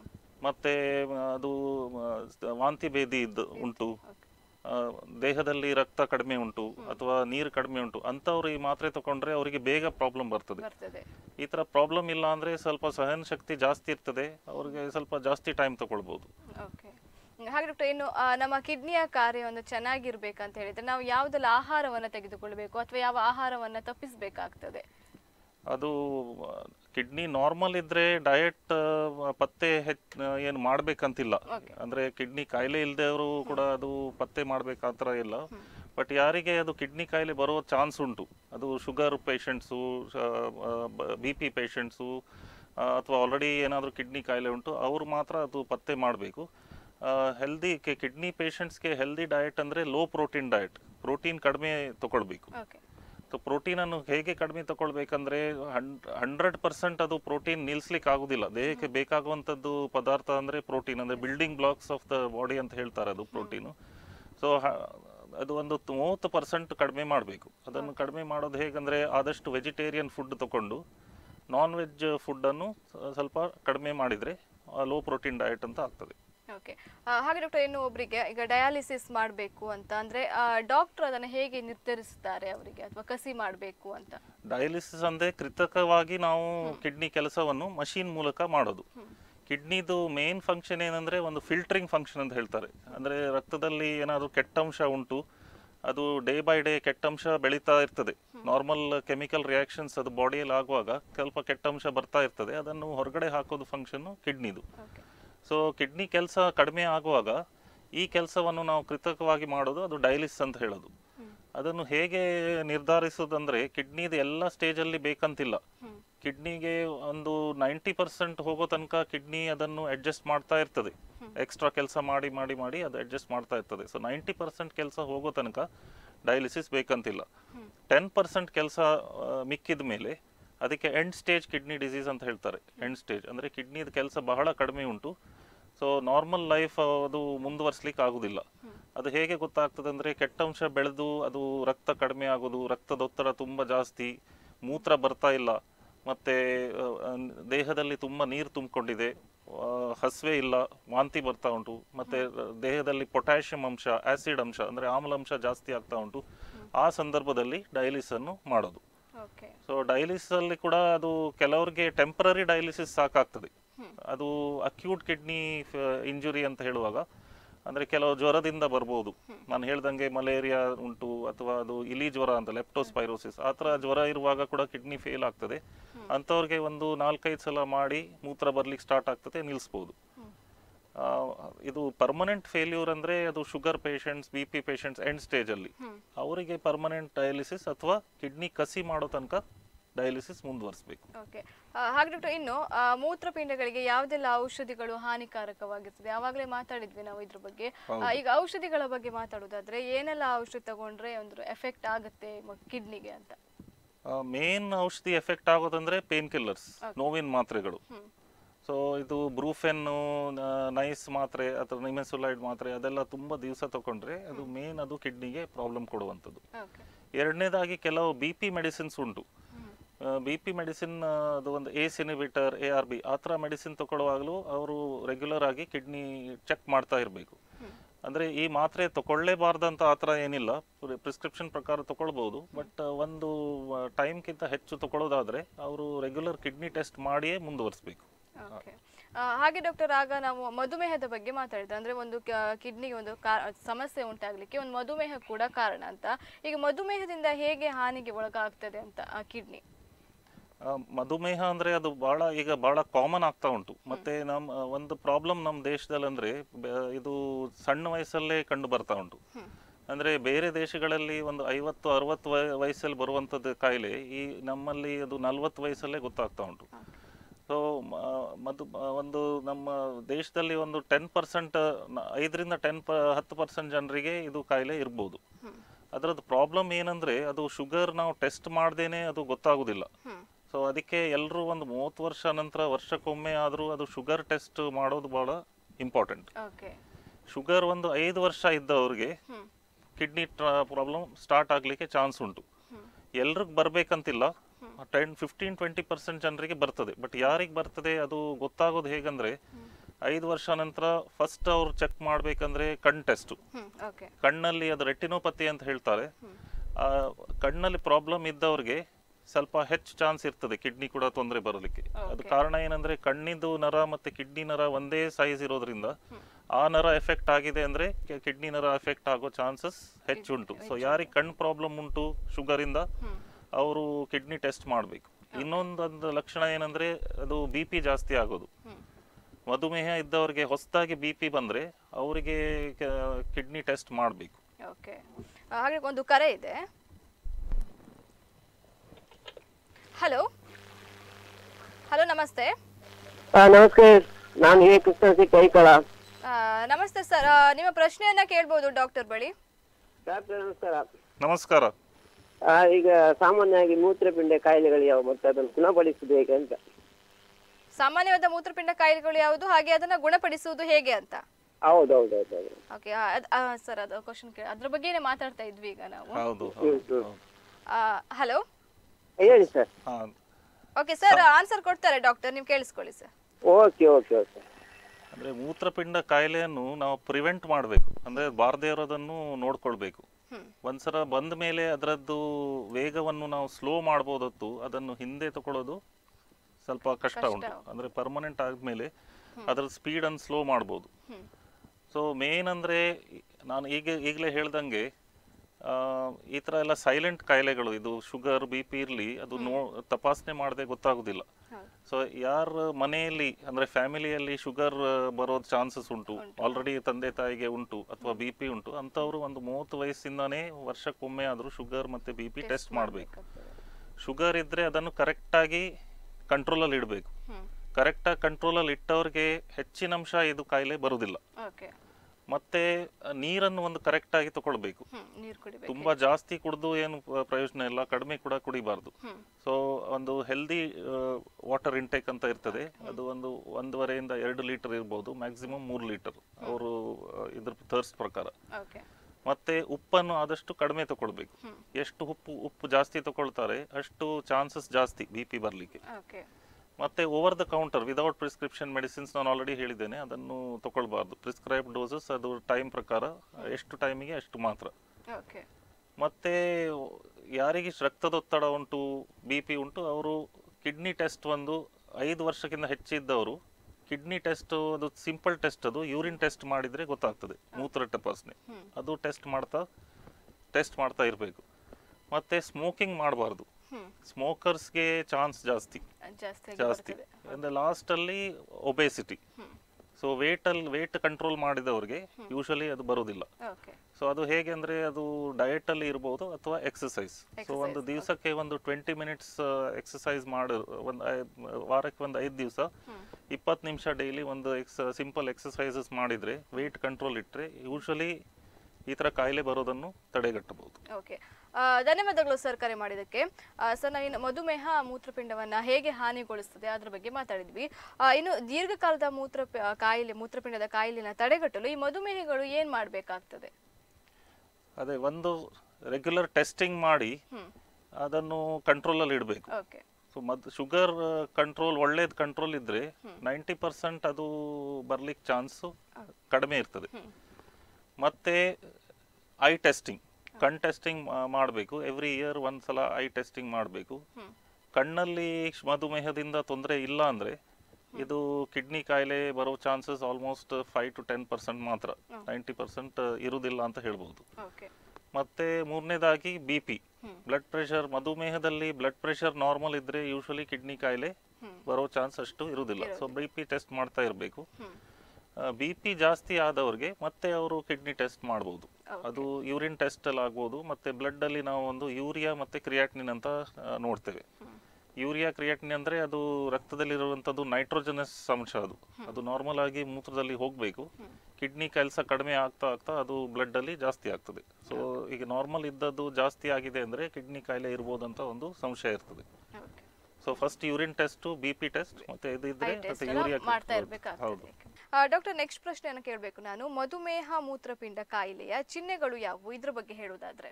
ಮತ್ತೆ ಅದು ವಾಂತಿ ಭೇದಿ ಉಂಟು, ದೇಹದಲ್ಲಿ ರಕ್ತ ಕಡಿಮೆ ಉಂಟು ಅಥವಾ ನೀರು ಕಡಿಮೆ ಉಂಟು, ಅಂಥವ್ರು ಈ ಮಾತ್ರೆ ತಗೊಂಡ್ರೆ ಅವರಿಗೆ ಬೇಗ ಪ್ರಾಬ್ಲಮ್ ಬರ್ತದೆ. ಈ ಥರ ಪ್ರಾಬ್ಲಮ್ ಇಲ್ಲ ಅಂದರೆ ಸ್ವಲ್ಪ ಸಹನ ಶಕ್ತಿ ಜಾಸ್ತಿ ಇರ್ತದೆ, ಅವ್ರಿಗೆ ಸ್ವಲ್ಪ ಜಾಸ್ತಿ ಟೈಮ್ ತಗೊಳ್ಬೋದು. ಹಾಗೆ ಡಾಕ್ಟರ್, ಇನ್ನು ನಮ್ಮ ಕಿಡ್ನಿಯ ಕಾರ್ಯವನ್ನು ಚೆನ್ನಾಗಿರ್ಬೇಕಂತ ಹೇಳಿದ್ರೆ ನಾವು ಯಾವುದೆಲ್ಲ ಆಹಾರವನ್ನು ತೆಗೆದುಕೊಳ್ಬೇಕು ಅಥವಾ ಯಾವ ಆಹಾರವನ್ನು ತಪ್ಪಿಸಬೇಕಾಗ್ತದೆ? ಅದು ಕಿಡ್ನಿ ನಾರ್ಮಲ್ ಇದ್ರೆ ಡಯಟ್ ಪತ್ತೆ ಏನು ಮಾಡ್ಬೇಕಂತಿಲ್ಲ. ಅಂದ್ರೆ ಕಿಡ್ನಿ ಕಾಯಿಲೆ ಇಲ್ದವರು ಕೂಡ ಅದು ಪತ್ತೆ ಮಾಡ್ಬೇಕಾತರ ಇಲ್ಲ. ಬಟ್ ಯಾರಿಗೆ ಅದು ಕಿಡ್ನಿ ಕಾಯಿಲೆ ಬರೋ ಚಾನ್ಸ್ ಉಂಟು, ಅದು ಶುಗರ್ ಪೇಷಂಟ್ಸು, BP ಪೇಷಂಟ್ಸು, ಅಥವಾ ಆಲ್ರೆಡಿ ಏನಾದರೂ ಕಿಡ್ನಿ ಕಾಯಿಲೆ ಉಂಟು, ಅವರು ಮಾತ್ರ ಅದು ಪತ್ತೆ ಮಾಡಬೇಕು. ಹೆಲ್ದಿ ಕಿಡ್ನಿ ಪೇಷಂಟ್ಸ್ಗೆ ಹೆಲ್ದಿ ಡಯಟ್ ಅಂದರೆ ಲೋ ಪ್ರೋಟೀನ್ ಡಯಟ್, ಪ್ರೋಟೀನ್ ಕಡಿಮೆ ತಗೊಳ್ಬೇಕು. ಸೊ ಪ್ರೋಟೀನನ್ನು ಹೇಗೆ ಕಡಿಮೆ ತಗೊಳ್ಬೇಕಂದ್ರೆ 100% ಅದು ಪ್ರೋಟೀನ್ ನಿಲ್ಲಿಸ್ಲಿಕ್ಕೆ ಆಗೋದಿಲ್ಲ. ದೇಹಕ್ಕೆ ಬೇಕಾಗುವಂಥದ್ದು ಪದಾರ್ಥ ಅಂದರೆ ಪ್ರೋಟೀನ್, ಅಂದರೆ building blocks of the body ಅಂತ ಹೇಳ್ತಾರೆ ಅದು ಪ್ರೋಟೀನು. ಸೊ ಅದು ಒಂದು 30% ಕಡಿಮೆ ಮಾಡಬೇಕು. ಅದನ್ನು ಕಡಿಮೆ ಮಾಡೋದು ಹೇಗಂದರೆ ಆದಷ್ಟು ವೆಜಿಟೇರಿಯನ್ ಫುಡ್ ತಗೊಂಡು ನಾನ್ ವೆಜ್ ಫುಡ್ಡನ್ನು ಸ್ವಲ್ಪ ಕಡಿಮೆ ಮಾಡಿದರೆ ಲೋ ಪ್ರೋಟೀನ್ ಡಯಟ್ ಅಂತ ಆಗ್ತದೆ. ಓಕೆ, ಹಾಗೆ ಡಾಕ್ಟರ್, ಇನ್ನು ಒಬ್ಬರಿಗೆ ಈಗ ಡಯಾಲಿಸಿಸ್ ಮಾಡಬೇಕು ಅಂತ ಅಂದ್ರೆ ಡಾಕ್ಟರ್ ಅದನ್ನು ಹೇಗೆ ನಿರ್ಧರಿಸ್ತಾರೆ ಅವರಿಗೆ, ಅಥವಾ ಕಸಿ ಮಾಡಬೇಕು ಅಂತ? ಡಯಾಲಿಸಿಸ್ ಅಂದ್ರೆ ಕೃತಕವಾಗಿ ನಾವು ಕಿಡ್ನಿ ಕೆಲಸವನ್ನು ಮಷೀನ್ ಮೂಲಕ ಮಾಡೋದು. ಕಿಡ್ನಿದು ಮೇನ್ ಫಂಕ್ಷನ್ ಏನಂದ್ರೆ ಒಂದು ಫಿಲ್ಟರಿಂಗ್ ಫಂಕ್ಷನ್ ಅಂತ ಹೇಳ್ತಾರೆ. ಅಂದ್ರೆ ರಕ್ತದಲ್ಲಿ ಏನಾದರೂ ಕೆಟ್ಟಂಶ ಉಂಟು, ಅದು ಡೇ ಬೈ ಡೇ ಕೆಟ್ಟಂಶ ಬೆಳೀತಾ ಇರ್ತದೆ. ನಾರ್ಮಲ್ ಕೆಮಿಕಲ್ ರಿಯಾಕ್ಷನ್ಸ್ ಅದು ಬಾಡಿಯಲ್ಲಿ ಆಗುವಾಗ ಸ್ವಲ್ಪ ಕೆಟ್ಟಂಶ ಬರ್ತಾ ಇರ್ತದೆ, ಅದನ್ನು ಹೊರಗಡೆ ಹಾಕೋದು ಫಂಕ್ಷನ್ ಕಿಡ್ನಿದು. ಸೊ ಕಿಡ್ನಿ ಕೆಲಸ ಕಡಿಮೆ ಆಗುವಾಗ ಈ ಕೆಲಸವನ್ನು ನಾವು ಕೃತಕವಾಗಿ ಮಾಡೋದು, ಅದು ಡಯಾಲಿಸಿಸ್ ಅಂತ ಹೇಳೋದು. ಅದನ್ನು ಹೇಗೆ ನಿರ್ಧರಿಸೋದಂದ್ರೆ ಕಿಡ್ನಿದು ಎಲ್ಲ ಸ್ಟೇಜಲ್ಲಿ ಬೇಕಂತಿಲ್ಲ. ಕಿಡ್ನಿಗೆ ಒಂದು 90% ಹೋಗೋ ತನಕ ಕಿಡ್ನಿ ಅದನ್ನು ಅಡ್ಜಸ್ಟ್ ಮಾಡ್ತಾ ಇರ್ತದೆ. ಎಕ್ಸ್ಟ್ರಾ ಕೆಲಸ ಮಾಡಿ ಮಾಡಿ ಮಾಡಿ ಅದು ಅಡ್ಜಸ್ಟ್ ಮಾಡ್ತಾ ಇರ್ತದೆ. ಸೊ 90% ಕೆಲಸ ಹೋಗೋ ತನಕ ಡಯಾಲಿಸಿಸ್ ಬೇಕಂತಿಲ್ಲ. 10% ಕೆಲಸ ಮಿಕ್ಕಿದ ಮೇಲೆ ಅದಕ್ಕೆ ಎಂಡ್ ಸ್ಟೇಜ್ ಕಿಡ್ನಿ ಡಿಸೀಸ್ ಅಂತ ಹೇಳ್ತಾರೆ. ಎಂಡ್ ಸ್ಟೇಜ್ ಅಂದರೆ ಕಿಡ್ನಿದ ಕೆಲಸ ಬಹಳ ಕಡಿಮೆ ಉಂಟು, ಸೊ ನಾರ್ಮಲ್ ಲೈಫ್ ಅದು ಮುಂದುವರಿಸ್ಲಿಕ್ಕೆ ಆಗೋದಿಲ್ಲ. ಅದು ಹೇಗೆ ಗೊತ್ತಾಗ್ತದೆ ಅಂದರೆ ಕೆಟ್ಟಂಶ ಬೆಳೆದು ಅದು ರಕ್ತ ಕಡಿಮೆ ಆಗೋದು, ರಕ್ತದೊತ್ತಡ ತುಂಬ ಜಾಸ್ತಿ, ಮೂತ್ರ ಬರ್ತಾ ಇಲ್ಲ, ಮತ್ತು ದೇಹದಲ್ಲಿ ತುಂಬ ನೀರು ತುಂಬಿಕೊಂಡಿದೆ, ಹಸಿವೆ ಇಲ್ಲ, ವಾಂತಿ ಬರ್ತಾ ಉಂಟು, ಮತ್ತು ದೇಹದಲ್ಲಿ ಪೊಟ್ಯಾಷಿಯಂ ಅಂಶ, ಆಸಿಡ್ ಅಂಶ ಅಂದರೆ ಆಮ್ಲಾಂಶ ಜಾಸ್ತಿ ಆಗ್ತಾ ಉಂಟು. ಆ ಸಂದರ್ಭದಲ್ಲಿ ಡಯಾಲಿಸಿಸನ್ನು ಮಾಡೋದು. ಸೊ ಡಯಾಲಿಸಿಸ್ ಅಲ್ಲಿ ಕೂಡ ಅದು ಕೆಲವರಿಗೆ ಟೆಂಪರರಿ ಡಯಾಲಿಸಿಸ್ ಸಾಕಾಗ್ತದೆ. ಅದು ಅಕ್ಯೂಟ್ ಕಿಡ್ನಿ ಇಂಜುರಿ ಅಂತ ಹೇಳುವಾಗ ಅಂದ್ರೆ ಕೆಲವು ಜ್ವರದಿಂದ ಬರ್ಬೋದು. ನಾನು ಹೇಳ್ದಂಗೆ ಮಲೇರಿಯಾ ಉಂಟು, ಅಥವಾ ಅದು ಇಲಿ ಜ್ವರ ಅಂತ ಲೆಪ್ಟೋಸ್ಪೈರೋಸಿಸ್, ಆ ಥರ ಜ್ವರ ಇರುವಾಗ ಕೂಡ ಕಿಡ್ನಿ ಫೇಲ್ ಆಗ್ತದೆ. ಅಂಥವ್ರಿಗೆ ಒಂದು 4-5 ಸಲ ಮಾಡಿ ಮೂತ್ರ ಬರ್ಲಿಕ್ಕೆ ಸ್ಟಾರ್ಟ್ ಆಗ್ತದೆ, ನಿಲ್ಲಿಸ್ಬೋದು. ಇದು ಪರ್ಮನೆಂಟ್ ಫೇಲ್ಯೂರ್ ಅಂದ್ರೆ ಅದು sugar patients, BP patients end stage ಅಲ್ಲಿ ಅವರಿಗೆ ಪರ್ಮನೆಂಟ್ ಡಯಾಲಿಸಿಸ್ ಅಥವಾ ಕಿಡ್ನಿ ಕಸಿ ಮಾಡೋ ತನಕ ಡಯಾಲಿಸಿಸ್ ಮುಂದುವರಿಸಬೇಕು. ಓಕೆ, ಹಾಗೆ ಡಾಕ್ಟರ್, ಇನ್ನು ಮೂತ್ರಪಿಂಡಗಳಿಗೆ ಯಾವುದೆಲ್ಲ ಔಷಧಿಗಳು ಹಾನಿಕಾರಕವಾಗಿರ್ತದೆ? ಆವಾಗಲೇ ಮಾತಾಡಿದ್ವಿ ನಾವು ಇದ್ರ ಬಗ್ಗೆ. ಈಗ ಔಷಧಿಗಳ ಬಗ್ಗೆ ಮಾತಾಡೋದಾದ್ರೆ ಏನೆಲ್ಲ ಔಷಧಿ ತಗೊಂಡ್ರೆ ಒಂದು ಎಫೆಕ್ಟ್ ಆಗುತ್ತೆ ಕಿಡ್ನಿಗೆ ಅಂತ? ಮೇನ್ ಔಷಧಿ ಎಫೆಕ್ಟ್ ಆಗೋದಂದ್ರೆ ಪೇನ್ ಕಿಲ್ಲರ್ಸ್, ನೋವಿನ ಮಾತ್ರೆಗಳು. ಸೊ ಇದು ಬ್ರೂಫೆನ್ನು, ನೈಸ್ ಮಾತ್ರೆ ಅಥವಾ ನಿಮೆಸುಲೈಡ್ ಮಾತ್ರೆ ಅದೆಲ್ಲ ತುಂಬ ದಿವಸ ತಗೊಂಡ್ರೆ ಅದು ಮೇನ್ ಅದು ಕಿಡ್ನಿಗೆ ಪ್ರಾಬ್ಲಮ್ ಕೊಡುವಂಥದ್ದು. ಎರಡನೇದಾಗಿ ಕೆಲವು BP ಮೆಡಿಸಿನ್ಸ್ ಉಂಟು. BP ಮೆಡಿಸಿನ್ ಅದು ಒಂದು ACE ಇನ್ಹಿಬಿಟರ್, ARB ಆ ಥರ ಮೆಡಿಸಿನ್ ತಗೊಳ್ಳುವಾಗಲೂ ಅವರು ರೆಗ್ಯುಲರ್ ಆಗಿ ಕಿಡ್ನಿ ಚೆಕ್ ಮಾಡ್ತಾ ಇರಬೇಕು. ಅಂದರೆ ಈ ಮಾತ್ರೆ ತಗೊಳ್ಳೇಬಾರ್ದಂತ ಆ ಥರ ಏನಿಲ್ಲ, ಪ್ರಿಸ್ಕ್ರಿಪ್ಷನ್ ಪ್ರಕಾರ ತಗೊಳ್ಬೋದು. ಬಟ್ ಒಂದು ಟೈಮ್ಗಿಂತ ಹೆಚ್ಚು ತಗೊಳ್ಳೋದಾದರೆ ಅವರು ರೆಗ್ಯುಲರ್ ಕಿಡ್ನಿ ಟೆಸ್ಟ್ ಮಾಡಿಯೇ ಮುಂದುವರಿಸಬೇಕು. ಹಾಗೆ ಡಾಕ್ಟರ್, ಆಗ ನಾವು ಮಧುಮೇಹದ ಬಗ್ಗೆ ಮಾತಾಡಿದ್ವಿ. ಅಂದ್ರೆ ಒಂದು ಕಿಡ್ನಿಗೆ ಒಂದು ಸಮಸ್ಯೆ ಉಂಟಾಗ್ಲಿಕ್ಕೆ ಒಂದು ಮಧುಮೇಹ ಕೂಡ ಕಾರಣ ಅಂತ. ಈಗ ಮಧುಮೇಹದಿಂದ ಹೇಗೆ ಹಾನಿಗೆ ಒಳಗಾಗ್ತದೆ ಅಂತ ಕಿಡ್ನಿ? ಮಧುಮೇಹ ಅಂದ್ರೆ ಅದು ಈಗ ಬಹಳ ಕಾಮನ್ ಆಗ್ತಾ ಉಂಟು. ಮತ್ತೆ ಒಂದು ಪ್ರಾಬ್ಲಮ್ ನಮ್ಮ ದೇಶದಲ್ಲಿ ಅಂದ್ರೆ ಇದು ಸಣ್ಣ ವಯಸ್ಸಲ್ಲೇ ಕಂಡು ಬರ್ತಾ ಉಂಟು. ಅಂದ್ರೆ ಬೇರೆ ದೇಶಗಳಲ್ಲಿ ಒಂದು 50-60 ವಯಸ್ಸಲ್ಲಿ ಬರುವಂತದ್ದು ಕಾಯಿಲೆ, ಈ ನಮ್ಮಲ್ಲಿ ಅದು 40 ವಯಸ್ಸಲ್ಲೇ ಗೊತ್ತಾಗ್ತಾ ಉಂಟು. ಸೊ ಒಂದು ನಮ್ಮ ದೇಶದಲ್ಲಿ ಒಂದು 10%, 5-10% ಜನರಿಗೆ ಇದು ಕಾಯಿಲೆ ಇರ್ಬೋದು. ಅದರದ್ದು ಪ್ರಾಬ್ಲಮ್ ಏನಂದ್ರೆ ಅದು ಶುಗರ್ ನಾವು ಟೆಸ್ಟ್ ಮಾಡ್ದೇನೆ ಅದು ಗೊತ್ತಾಗುದಿಲ್ಲ. ಸೊ ಅದಕ್ಕೆ ಎಲ್ಲರೂ ಒಂದು 30 ವರ್ಷ ನಂತರ ವರ್ಷಕ್ಕೊಮ್ಮೆ ಆದರೂ ಅದು ಶುಗರ್ ಟೆಸ್ಟ್ ಮಾಡೋದು ಬಹಳ ಇಂಪಾರ್ಟೆಂಟ್. ಶುಗರ್ ಒಂದು 5 ವರ್ಷ ಇದ್ದವ್ರಿಗೆ ಕಿಡ್ನಿ ಪ್ರಾಬ್ಲಮ್ ಸ್ಟಾರ್ಟ್ ಆಗ್ಲಿಕ್ಕೆ ಚಾನ್ಸ್ ಉಂಟು. ಎಲ್ರಿಗೂ ಬರ್ಬೇಕಂತಿಲ್ಲ, 15-20% ಜನರಿಗೆ ಬರ್ತದೆ. ಬಟ್ ಯಾರಿಗೆ ಬರ್ತದೆ ಅದು ಗೊತ್ತಾಗೋದು ಹೇಗಂದ್ರೆ 5 ವರ್ಷ ನಂತರ ಫಸ್ಟ್ ಅವ್ರು ಚೆಕ್ ಮಾಡ್ಬೇಕಂದ್ರೆ ಕಣ್ ಟೆಸ್ಟ್. ಕಣ್ಣಲ್ಲಿ ಅದು ರೆಟಿನೋಪತಿ ಅಂತ ಹೇಳ್ತಾರೆ. ಕಣ್ಣಲ್ಲಿ ಪ್ರಾಬ್ಲಮ್ ಇದ್ದವ್ರಿಗೆ ಸ್ವಲ್ಪ ಹೆಚ್ಚು ಚಾನ್ಸ್ ಇರ್ತದೆ ಕಿಡ್ನಿ ಕೂಡ ತೊಂದರೆ ಬರಲಿಕ್ಕೆ. ಅದು ಕಾರಣ ಏನಂದ್ರೆ ಕಣ್ಣಿದ್ದು ನರ ಮತ್ತೆ ಕಿಡ್ನಿ ನರ ಒಂದೇ ಸೈಜ್ ಇರೋದ್ರಿಂದ ಆ ನರ ಎಫೆಕ್ಟ್ ಆಗಿದೆ ಅಂದ್ರೆ ಕಿಡ್ನಿ ನರ ಎಫೆಕ್ಟ್ ಆಗೋ ಚಾನ್ಸಸ್ ಹೆಚ್ಚುಂಟು. ಸೊ ಯಾರಿಗೆ ಕಣ್ ಪ್ರಾಬ್ಲಮ್ ಉಂಟು ಶುಗರ್ ಇಂದ ಅವರು ಕಿಡ್ನಿ ಟೆಸ್ಟ್ ಮಾಡಬೇಕು. ಇನ್ನೊಂದೊಂದು ಲಕ್ಷಣ ಏನಂದ್ರೆ ಅದು BP ಜಾಸ್ತಿ ಆಗೋದು. ಮಧುಮೇಹ ಇದ್ದವರಿಗೆ ಹೊಸದಾಗಿ BP ಬಂದ್ರೆ ಅವರಿಗೆ ಕಿಡ್ನಿ ಟೆಸ್ಟ್ ಮಾಡಬೇಕು. ಹಾಗೆ ಒಂದು ಕರೆ ಇದೆ. ಹಲೋ ಹಲೋ, ನಮಸ್ತೆ. ನಮಸ್ತೆ, ನಾನು ಕೈಕಳ. ನಮಸ್ತೆ ಸರ್, ನಿಮ್ಮ ಪ್ರಶ್ನೆಯನ್ನ ಕೇಳಬಹುದು ಡಾಕ್ಟರ್ ಬಳಿ. ಡಾಕ್ಟರ್ ನಮಸ್ಕಾರ. ನಮಸ್ಕಾರ. ಈಗ ಸಾಮಾನ್ಯವಾಗಿ ಮೂತ್ರಪಿಂಡ ಕಾಯಿಲೆಗಳು ಯಾವ ಮತ್ತು ಅದನ್ನು ಗುಣಪಡಿಸುವುದು ಹೇಗೆ ಅಂತ? ಸಾಮಾನ್ಯವಾದ ಮೂತ್ರಪಿಂಡ ಕಾಯಿಲೆಗಳು ಯಾವುದು, ಹಾಗೆ ಅದನ್ನ ಗುಣಪಡಿಸುವುದು ಹೇಗೆ ಅಂತ? ಹೌದೌದೌದು. ಓಕೆ ಸರ್, ಅದು ಕ್ವಶನ್ ಅದ್ರ ಬಗ್ಗೆನೇ ಮಾತಾಡ್ತಾ ಇದ್ವಿ ಈಗ ನಾವು. ಹಲೋ, ಹೇಳಿ ಸರ್. ಓಕೆ ಸರ್, ಆನ್ಸರ್ ಕೊಡ್ತಾರೆ ಡಾಕ್ಟರ್, ನೀವು ಕೇಳಿಸ್ಕೊಳ್ಳಿ ಸರ್. Okay okay okay. ಅಂದರೆ ಮೂತ್ರಪಿಂಡ ಕಾಯಿಲೆಯನ್ನು ನಾವು ಪ್ರಿವೆಂಟ್ ಮಾಡಬೇಕು, ಅಂದರೆ ಬಾರದೇ ಇರೋದನ್ನು ನೋಡ್ಕೊಳ್ಬೇಕು. ಒಂದ್ಸಲ ಬಂದ ಮೇಲೆ ಅದರದ್ದು ವೇಗವನ್ನು ನಾವು ಸ್ಲೋ ಮಾಡ್ಬೋದತ್ತು, ಅದನ್ನು ಹಿಂದೆ ತಗೊಳ್ಳೋದು ಸ್ವಲ್ಪ ಕಷ್ಟ ಉಂಟು. ಅಂದರೆ ಪರ್ಮನೆಂಟ್ ಆದಮೇಲೆ ಅದರ ಸ್ಪೀಡನ್ನು ಸ್ಲೋ ಮಾಡ್ಬೋದು. ಸೊ ಮೇನ್ ಅಂದರೆ ನಾನು ಈಗಲೇ ಹೇಳ್ದಂಗೆ ಈ ಥರ ಎಲ್ಲ ಸೈಲೆಂಟ್ ಕಾಯಿಲೆಗಳು, ಇದು ಶುಗರ್ ಬಿ ಪಿ ಇರಲಿ, ಅದು ತಪಾಸಣೆ ಮಾಡದೆ ಗೊತ್ತಾಗೋದಿಲ್ಲ. ಸೊ ಯಾರ ಮನೆಯಲ್ಲಿ ಅಂದರೆ ಫ್ಯಾಮಿಲಿಯಲ್ಲಿ ಶುಗರ್ ಬರೋದು ಚಾನ್ಸಸ್ ಉಂಟು, ಆಲ್ರೆಡಿ ತಂದೆ ತಾಯಿಗೆ ಉಂಟು ಅಥವಾ ಬಿ ಪಿ ಉಂಟು, ಅಂಥವ್ರು ಒಂದು 30 ವಯಸ್ಸಿಂದಾನೇ ವರ್ಷಕ್ಕೊಮ್ಮೆ ಆದರೂ ಶುಗರ್ ಮತ್ತು ಬಿ ಪಿ ಟೆಸ್ಟ್ ಮಾಡಬೇಕು. ಶುಗರ್ ಇದ್ದರೆ ಅದನ್ನು ಕರೆಕ್ಟಾಗಿ ಕಂಟ್ರೋಲಲ್ಲಿ ಇಡಬೇಕು. ಕರೆಕ್ಟಾಗಿ ಕಂಟ್ರೋಲಲ್ಲಿ ಇಟ್ಟವ್ರಿಗೆ ಹೆಚ್ಚಿನ ಅಂಶ ಇದು ಕಾಯಿಲೆ ಬರುವುದಿಲ್ಲ. ಮತ್ತೆ ನೀರನ್ನು ಒಂದು ಕರೆಕ್ಟಾಗಿ ತಗೊಳ್ಬೇಕು. ತುಂಬಾ ಜಾಸ್ತಿ ಕುಡಿದು ಏನು ಪ್ರಯೋಜನ ಇಲ್ಲ, ಕಡಿಮೆ ಕೂಡ ಕುಡಿಬಾರ್ದು. ಸೊ ಒಂದು ಹೆಲ್ದಿ ವಾಟರ್ ಇಂಟೇಕ್ ಅಂತ ಇರ್ತದೆ, ಅದು ಒಂದು 1.5 ಇಂದ 2 ಲೀಟರ್ ಇರ್ಬೋದು, ಮ್ಯಾಕ್ಸಿಮಮ್ 3 ಲೀಟರ್ ಅವರು ಇದ್ರ ಥರ್ಸ್ಟ್ ಪ್ರಕಾರ. ಮತ್ತೆ ಉಪ್ಪನ್ನು ಆದಷ್ಟು ಕಡಿಮೆ ತಗೊಳ್ಬೇಕು. ಎಷ್ಟು ಉಪ್ಪು ಜಾಸ್ತಿ ತಗೊಳ್ತಾರೆ ಅಷ್ಟು ಚಾನ್ಸಸ್ ಜಾಸ್ತಿ ಬಿ ಪಿ ಬರಲಿಕ್ಕೆ. ಮತ್ತೆ over the counter without prescription medicines ನಾನು ಆಲ್ರೆಡಿ ಹೇಳಿದ್ದೇನೆ, ಅದನ್ನು ತಗೊಳ್ಬಾರ್ದು. ಪ್ರಿಸ್ಕ್ರೈಬ್ ಡೋಸಸ್ ಅದು ಟೈಮ್ ಪ್ರಕಾರ ಎಷ್ಟು ಟೈಮಿಗೆ ಅಷ್ಟು ಮಾತ್ರ. ಮತ್ತೆ ಯಾರಿಗೆ ರಕ್ತದೊತ್ತಡ ಉಂಟು, ಬಿ ಪಿ ಉಂಟು, ಅವರು ಕಿಡ್ನಿ ಟೆಸ್ಟ್ ಒಂದು 5 ವರ್ಷಕ್ಕಿಂತ ಹೆಚ್ಚಿದ್ದವರು ಕಿಡ್ನಿ ಟೆಸ್ಟ್, ಅದು ಸಿಂಪಲ್ ಟೆಸ್ಟ್, ಅದು ಯೂರಿನ್ ಟೆಸ್ಟ್ ಮಾಡಿದರೆ ಗೊತ್ತಾಗ್ತದೆ, ಮೂತ್ರ ತಪಾಸಣೆ. ಅದು ಟೆಸ್ಟ್ ಮಾಡ್ತಾ ಇರಬೇಕು. ಮತ್ತೆ ಸ್ಮೋಕಿಂಗ್ ಮಾಡಬಾರ್ದು. ಸ್ಮೋಕರ್ಸ್ಗೆ ಚಾನ್ಸ್ ಜಾಸ್ತಿ. ಅಂದರೆ ಲಾಸ್ಟಲ್ಲಿ ಒಬೆಸಿಟಿ. ಸೊ ವೇಟ್ ಕಂಟ್ರೋಲ್ ಮಾಡಿದವ್ರಿಗೆ ಯೂಶಲಿ ಅದು ಬರೋದಿಲ್ಲ. ಸೊ ಅದು ಹೇಗೆ ಅಂದರೆ ಅದು ಡಯಟಲ್ಲಿ ಇರ್ಬೋದು ಅಥವಾ ಎಕ್ಸಸೈಸ್. ಸೊ ಒಂದು ದಿವಸಕ್ಕೆ ಒಂದು 20 ಮಿನಿಟ್ಸ್ ಎಕ್ಸಸೈಸ್ ವಾರಕ್ಕೆ ಒಂದು 5 ದಿವಸ 20 ನಿಮಿಷ ಡೈಲಿ ಒಂದು ಸಿಂಪಲ್ ಎಕ್ಸಸೈಸಸ್ ಮಾಡಿದರೆ, ವೇಟ್ ಕಂಟ್ರೋಲ್ ಇಟ್ಟರೆ ಯೂಶಲಿ ಈ ಥರ ಕಾಯಿಲೆ ಬರೋದನ್ನು ತಡೆಗಟ್ಟಬಹುದು. ಧನ್ಯವಾದಗಳು ಸರ್ ಕರೆ ಮಾಡಿದ್ದಕ್ಕೆ. ಸರ್, ನಾವು ಮಧುಮೇಹ ಮೂತ್ರಪಿಂಡವನ್ನ ಹೇಗೆ ಹಾನಿಗೊಳಿಸ್ತದೆ ಅದ್ರ ಬಗ್ಗೆ ಮಾತಾಡಿದ್ವಿ. ಇನ್ನು ದೀರ್ಘಕಾಲದ ಮೂತ್ರಪಿಂಡದ ಕಾಯಿಲೆನ ತಡೆಗಟ್ಟಲು ಈ ಮಧುಮೇಹಿಗಳು ಏನ್ ಮಾಡ್ಬೇಕಾಗ್ತದೆ? ಅದೇ ಒಂದು ರೆಗ್ಯುಲರ್ ಟೆಸ್ಟಿಂಗ್ ಮಾಡಿ ಅದನ್ನು ಕಂಟ್ರೋಲ್ ಅಲ್ಲಿ ಇಡಬೇಕು. ಸೊ ಶುಗರ್ ಕಂಟ್ರೋಲ್ ಒಳ್ಳೇದು ಕಂಟ್ರೋಲ್ ಇದ್ರೆ 90% ಅದು ಬರ್ಲಿಕ್ಕೆ ಚಾನ್ಸ್ ಕಡಿಮೆ ಇರ್ತದೆ. ಮತ್ತೆ ಐ ಟೆಸ್ಟಿಂಗ್, ಕಣ್ ಟೆಸ್ಟಿಂಗ್ ಮಾಡಬೇಕು. ಎವ್ರಿ ಇಯರ್ ಒಂದ್ಸಲ ಐ ಟೆಸ್ಟಿಂಗ್ ಮಾಡಬೇಕು. ಕಣ್ಣಲ್ಲಿ ಮಧುಮೇಹದಿಂದ ತೊಂದರೆ ಇಲ್ಲ ಅಂದ್ರೆ ಇದು ಕಿಡ್ನಿ ಕಾಯಿಲೆ ಬರೋ ಚಾನ್ಸಸ್ ಆಲ್ಮೋಸ್ಟ್ 5 to 10% ಮಾತ್ರ, 90% ಇರುವುದಿಲ್ಲ ಅಂತ ಹೇಳ್ಬೋದು. ಮತ್ತೆ ಮೂರನೇದಾಗಿ ಬಿ ಪಿ, ಬ್ಲಡ್ ಪ್ರೆಷರ್. ಮಧುಮೇಹದಲ್ಲಿ ಬ್ಲಡ್ ಪ್ರೆಷರ್ ನಾರ್ಮಲ್ ಇದ್ರೆ ಯೂಶಲಿ ಕಿಡ್ನಿ ಕಾಯಿಲೆ ಬರೋ ಚಾನ್ಸ್ ಅಷ್ಟು ಇರುವುದಿಲ್ಲ. ಸೊ ಬಿ ಪಿ ಟೆಸ್ಟ್ ಮಾಡ್ತಾ ಇರಬೇಕು. ಬಿ ಪಿ ಜಾಸ್ತಿ ಆದವ್ರಿಗೆ ಮತ್ತೆ ಅವರು ಕಿಡ್ನಿ ಟೆಸ್ಟ್ ಮಾಡ್ಬೋದು. ಅದು ಯೂರಿನ್ ಟೆಸ್ಟ್ ಅಲ್ಲಿ ಆಗ್ಬೋದು. ಮತ್ತೆ ಬ್ಲಡ್ ಅಲ್ಲಿ ನಾವು ಒಂದು ಯೂರಿಯಾ ಮತ್ತೆ ಕ್ರಿಯಾಟಿನಿನ್ ಅಂತ ನೋಡ್ತೇವೆ. ಯೂರಿಯಾ ಕ್ರಿಯಾಟಿನಿನ್ ಅಂದ್ರೆ ಅದು ರಕ್ತದಲ್ಲಿರುವಂತದ್ದು ನೈಟ್ರೋಜನಸ್ ಅಂಶ. ಅದು ನಾರ್ಮಲ್ ಆಗಿ ಮೂತ್ರದಲ್ಲಿ ಹೋಗ್ಬೇಕು. ಕಿಡ್ನಿ ಕೆಲಸ ಕಡಿಮೆ ಆಗ್ತಾ ಆಗ್ತಾ ಅದು ಬ್ಲಡ್ ಅಲ್ಲಿ ಜಾಸ್ತಿ ಆಗ್ತದೆ. ಸೊ ಈಗ ನಾರ್ಮಲ್ ಇದ್ದದ್ದು ಜಾಸ್ತಿ ಆಗಿದೆ ಅಂದ್ರೆ ಕಿಡ್ನಿ ಕಾಯಿಲೆ ಇರ್ಬೋದಂತ ಒಂದು ಸಂಶಯ ಇರ್ತದೆ. So first urine test, B P test, ಮತ್ತೆ ಇದಿದ್ರೆ ಮತ್ತೆ ಯೂರಿಯಾ ಮಾಡ್ತಾ ಇರಬೇಕಾಗ್ತದೆ. ಡಾಕ್ಟರ್, ನೆಕ್ಸ್ಟ್ ಪ್ರಶ್ನೆಯನ್ನು ಕೇಳಬೇಕು ನಾನು. ಮಧುಮೇಹ ಮೂತ್ರಪಿಂಡ ಕಾಯಿಲೆಯ ಚಿಹ್ನೆಗಳು ಯಾವುವು, ಇದ್ರ ಬಗ್ಗೆ ಹೇಳೋದಾದ್ರೆ?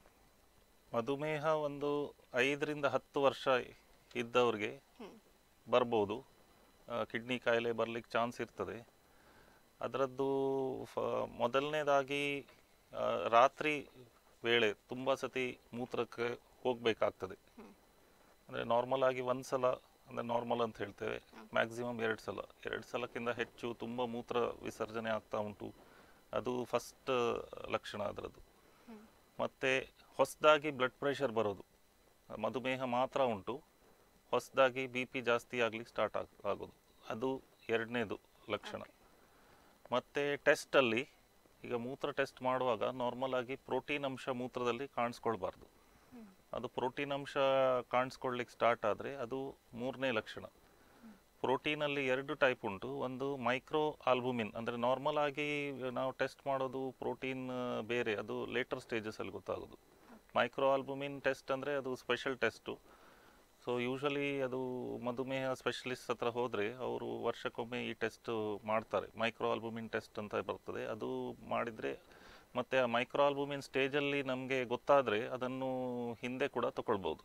ಮಧುಮೇಹ ಒಂದು 5 ರಿಂದ 10 ವರ್ಷ ಇದ್ದವ್ರಿಗೆ ಬರ್ಬೋದು, ಕಿಡ್ನಿ ಕಾಯಿಲೆ ಬರ್ಲಿಕ್ಕೆ ಚಾನ್ಸ್ ಇರ್ತದೆ. ಅದರದ್ದು ಮೊದಲನೇದಾಗಿ ರಾತ್ರಿ ವೇಳೆ ತುಂಬ ಸತಿ ಮೂತ್ರಕ್ಕೆ ಹೋಗಬೇಕಾಗ್ತದೆ. ಅಂದರೆ ನಾರ್ಮಲ್ ಆಗಿ ಒಂದ್ಸಲ, ಅಂದರೆ ನಾರ್ಮಲ್ ಅಂತ ಹೇಳ್ತೇವೆ, ಮ್ಯಾಕ್ಸಿಮಮ್ 2 ಸಲ. 2 ಸಲಕ್ಕಿಂತ ಹೆಚ್ಚು ತುಂಬ ಮೂತ್ರ ವಿಸರ್ಜನೆ ಆಗ್ತಾ ಉಂಟು, ಅದು ಫಸ್ಟ್ ಲಕ್ಷಣ ಅದರದ್ದು. ಮತ್ತು ಹೊಸದಾಗಿ ಬ್ಲಡ್ ಪ್ರೆಷರ್ ಬರೋದು, ಮಧುಮೇಹ ಮಾತ್ರ ಉಂಟು, ಹೊಸದಾಗಿ ಬಿ ಪಿ ಜಾಸ್ತಿ ಆಗ್ಲಿಕ್ಕೆ ಸ್ಟಾರ್ಟ್ ಆಗೋದು, ಅದು 2ನೇದು ಲಕ್ಷಣ. ಮತ್ತು ಟೆಸ್ಟಲ್ಲಿ ಈಗ ಮೂತ್ರ ಟೆಸ್ಟ್ ಮಾಡುವಾಗ ನಾರ್ಮಲ್ ಆಗಿ ಪ್ರೋಟೀನ್ ಅಂಶ ಮೂತ್ರದಲ್ಲಿ ಕಾಣಿಸ್ಕೊಳ್ಬಾರ್ದು. ಅದು ಪ್ರೋಟೀನ್ ಅಂಶ ಕಾಣಿಸ್ಕೊಳ್ಲಿಕ್ಕೆ ಸ್ಟಾರ್ಟ್ ಆದರೆ ಅದು 3ನೇ ಲಕ್ಷಣ. ಪ್ರೋಟೀನಲ್ಲಿ 2 ಟೈಪ್ ಉಂಟು. ಒಂದು ಮೈಕ್ರೋ ಆಲ್ಬುಮಿನ್, ಅಂದರೆ ನಾರ್ಮಲ್ ಆಗಿ ನಾವು ಟೆಸ್ಟ್ ಮಾಡೋದು ಪ್ರೋಟೀನ್ ಬೇರೆ, ಅದು ಲೇಟರ್ ಸ್ಟೇಜಸಲ್ಲಿ ಗೊತ್ತಾಗೋದು. ಮೈಕ್ರೋ ಆಲ್ಬುಮಿನ್ ಟೆಸ್ಟ್ ಅಂದರೆ ಅದು ಸ್ಪೆಷಲ್ ಟೆಸ್ಟು. ಸೊ ಯೂಶಲಿ ಅದು ಮಧುಮೇಹ ಸ್ಪೆಷಲಿಸ್ಟ್ ಹತ್ರ ಹೋದರೆ ಅವರು ವರ್ಷಕ್ಕೊಮ್ಮೆ ಈ ಟೆಸ್ಟ್ ಮಾಡ್ತಾರೆ. ಮೈಕ್ರೋ ಆಲ್ಬುಮಿನ್ ಟೆಸ್ಟ್ ಅಂತ ಬರ್ತದೆ, ಅದು ಮಾಡಿದರೆ ಮತ್ತು ಆ ಮೈಕ್ರೋ ಆಲ್ಬುಮಿನ್ ಸ್ಟೇಜಲ್ಲಿ ನಮಗೆ ಗೊತ್ತಾದರೆ ಅದನ್ನು ಹಿಂದೆ ಕೂಡ ತಗೊಳ್ಬೋದು.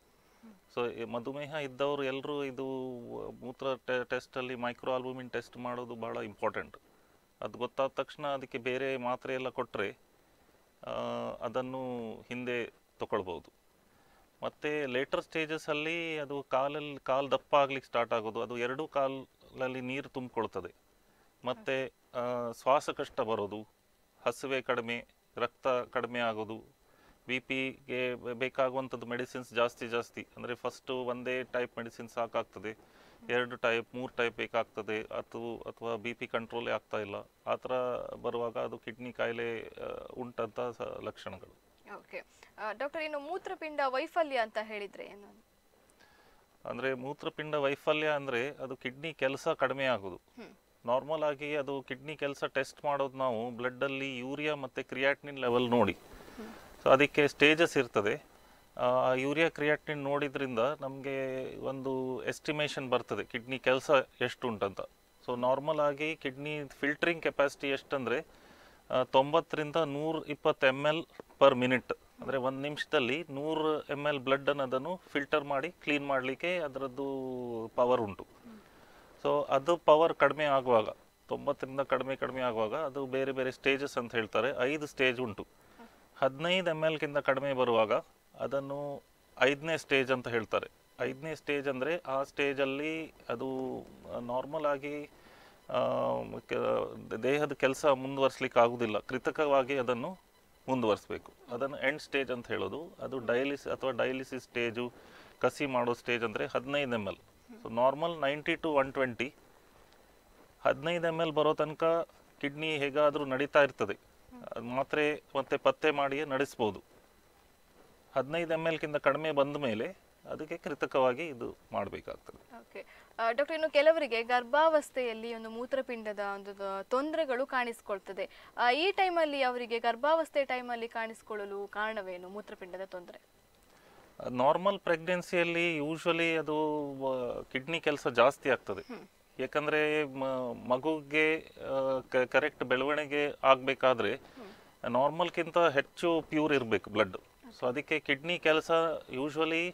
ಸೊ ಮಧುಮೇಹ ಇದ್ದವರು ಎಲ್ಲರೂ ಇದು ಮೂತ್ರ ಟೆಸ್ಟಲ್ಲಿ ಮೈಕ್ರೋ ಆಲ್ಬುಮಿನ್ ಟೆಸ್ಟ್ ಮಾಡೋದು ಭಾಳ ಇಂಪಾರ್ಟೆಂಟ್. ಅದು ಗೊತ್ತಾದ ತಕ್ಷಣ ಅದಕ್ಕೆ ಬೇರೆ ಮಾತ್ರೆ ಎಲ್ಲ ಕೊಟ್ಟರೆ ಅದನ್ನು ಹಿಂದೆ ತಗೊಳ್ಬೋದು. ಮತ್ತು ಲೇಟರ್ ಸ್ಟೇಜಸಲ್ಲಿ ಅದು ಕಾಲು ದಪ್ಪ ಆಗ್ಲಿಕ್ಕೆ ಸ್ಟಾರ್ಟ್ ಆಗೋದು, ಅದು ಎರಡೂ ಕಾಲಲ್ಲಿ ನೀರು ತುಂಬಿಕೊಳ್ತದೆ. ಮತ್ತು ಶ್ವಾಸ ಕಷ್ಟ ಬರೋದು, ಹಸಿವೆ ಕಡಿಮೆ, ರಕ್ತ ಕಡಿಮೆ ಆಗೋದು, ಬಿ ಪಿಗೆ ಬೇಕಾಗುವಂಥದ್ದು ಮೆಡಿಸಿನ್ಸ್ ಜಾಸ್ತಿ ಅಂದರೆ ಫಸ್ಟು ಒಂದೇ ಟೈಪ್ ಮೆಡಿಸಿನ್ ಸಾಕಾಗ್ತದೆ, 2 ಟೈಪ್ 3 ಟೈಪ್ ಬೇಕಾಗ್ತದೆ, ಅಥವಾ ಬಿ ಪಿ ಕಂಟ್ರೋಲೇ ಆಗ್ತಾ ಇಲ್ಲ. ಆ ಥರ ಬರುವಾಗ ಅದು ಕಿಡ್ನಿ ಕಾಯಿಲೆ ಉಂಟಂತ ಲಕ್ಷಣಗಳು. ಓಕೆ ಡಾಕ್ಟರ್, ಇನ್ನು ಮೂತ್ರಪಿಂಡ ವೈಫಲ್ಯ ಅಂತ ಹೇಳಿದ್ರೆ ಏನು? ಅಂದರೆ ಮೂತ್ರಪಿಂಡ ವೈಫಲ್ಯ ಅಂದರೆ ಅದು ಕಿಡ್ನಿ ಕೆಲಸ ಕಡಿಮೆ ಆಗೋದು. ನಾರ್ಮಲ್ ಆಗಿ ಅದು ಕಿಡ್ನಿ ಕೆಲಸ ಟೆಸ್ಟ್ ಮಾಡೋದು ನಾವು ಬ್ಲಡ್ಡಲ್ಲಿ ಯೂರಿಯಾ ಮತ್ತು ಕ್ರಿಯಾಟಿನಿನ್ ಲೆವೆಲ್ ನೋಡಿ. ಸೊ ಅದಕ್ಕೆ ಸ್ಟೇಜಸ್ ಇರ್ತದೆ. ಯೂರಿಯಾ ಕ್ರಿಯಾಟಿನಿನ್ ನೋಡಿದ್ರಿಂದ ನಮಗೆ ಒಂದು ಎಸ್ಟಿಮೇಷನ್ ಬರ್ತದೆ ಕಿಡ್ನಿ ಕೆಲಸ ಎಷ್ಟು ಉಂಟಂತ. ಸೊ ನಾರ್ಮಲ್ ಆಗಿ ಕಿಡ್ನಿ ಫಿಲ್ಟ್ರಿಂಗ್ ಕೆಪಾಸಿಟಿ ಎಷ್ಟಂದರೆ 90ರಿಂದ 120 ml ಪರ್ ಮಿನಿಟ್. ಅಂದರೆ 1 ನಿಮಿಷದಲ್ಲಿ 100 ml ಬ್ಲಡ್ಡನ್ನು ಅದನ್ನು ಫಿಲ್ಟರ್ ಮಾಡಿ ಕ್ಲೀನ್ ಮಾಡಲಿಕ್ಕೆ ಅದರದ್ದು ಪವರ್ ಉಂಟು. ಸೊ ಅದು ಪವರ್ ಕಡಿಮೆ ಆಗುವಾಗ, 90ರಿಂದ ಕಡಿಮೆ ಆಗುವಾಗ ಅದು ಬೇರೆ ಬೇರೆ ಸ್ಟೇಜಸ್ ಅಂತ ಹೇಳ್ತಾರೆ. 5 ಸ್ಟೇಜ್ ಉಂಟು. 15 mlಗಿಂತ ಕಡಿಮೆ ಬರುವಾಗ ಅದನ್ನು 5ನೇ ಸ್ಟೇಜ್ ಅಂತ ಹೇಳ್ತಾರೆ. 5ನೇ ಸ್ಟೇಜ್ ಅಂದರೆ ಆ ಸ್ಟೇಜಲ್ಲಿ ಅದು ನಾರ್ಮಲ್ ಆಗಿ ದೇಹದ ಕೆಲಸ ಮುಂದುವರಿಸ್ಲಿಕ್ಕೆ ಆಗುವುದಿಲ್ಲ, ಕೃತಕವಾಗಿ ಅದನ್ನು ಮುಂದುವರಿಸಬೇಕು. ಅದನ್ನು ಎಂಡ್ ಸ್ಟೇಜ್ ಅಂತ ಹೇಳೋದು. ಅದು ಡಯಾಲಿಸಿಸ್ ಸ್ಟೇಜು, ಕಸಿ ಮಾಡೋ ಸ್ಟೇಜ್ ಅಂದರೆ 15 ml. So normal 90 to 120. 15 ml ಬರೋ ತನಕ ಕಿಡ್ನಿ ಹೇಗಾದರೂ ನಡೀತಾ ಇರ್ತದೆ, ಮಾತ್ರೆ ಮತ್ತು ಪತ್ತೆ ಮಾಡಿಯೇ ನಡೆಸ್ಬೋದು. 15 mlಗಿಂತ ಕಡಿಮೆ ಬಂದ ಮೇಲೆ ಅದಕ್ಕೆ ಕೃತಕವಾಗಿ ಇದು ಮಾಡಬೇಕಾಗ್ತದೆ. ಓಕೆ ಡಾಕ್ಟರ್, ಇನ್ನು ಕೆಲವರಿಗೆ ಗರ್ಭಾವಸ್ಥೆಯಲ್ಲಿ ಒಂದು ಮೂತ್ರಪಿಂಡದ ಒಂದು ತೊಂದರೆಗಳು ಕಾಣಿಸ್ಕೊಳ್ತದೆ. ಈ ಟೈಮಲ್ಲಿ ಅವರಿಗೆ ಗರ್ಭಾವಸ್ಥೆ ಟೈಮಲ್ಲಿ ಕಾಣಿಸ್ಕೊಳ್ಳಲು ಕಾರಣವೇನು ಮೂತ್ರಪಿಂಡದ ತೊಂದರೆ? ನಾರ್ಮಲ್ ಪ್ರೆಗ್ನೆನ್ಸಿಯಲ್ಲಿ ಯೂಶ್ವಲಿ ಅದು ಕಿಡ್ನಿ ಕೆಲಸ ಜಾಸ್ತಿ ಆಗ್ತದೆ. ಯಾಕಂದರೆ ಮಗುಗೆ ಕರೆಕ್ಟ್ ಬೆಳವಣಿಗೆ ಆಗಬೇಕಾದ್ರೆ ನಾರ್ಮಲ್ಗಿಂತ ಹೆಚ್ಚು ಪ್ಯೂರ್ ಇರಬೇಕು ಬ್ಲಡ್. ಸೊ ಅದಕ್ಕೆ ಕಿಡ್ನಿ ಕೆಲಸ ಯೂಶ್ವಲಿ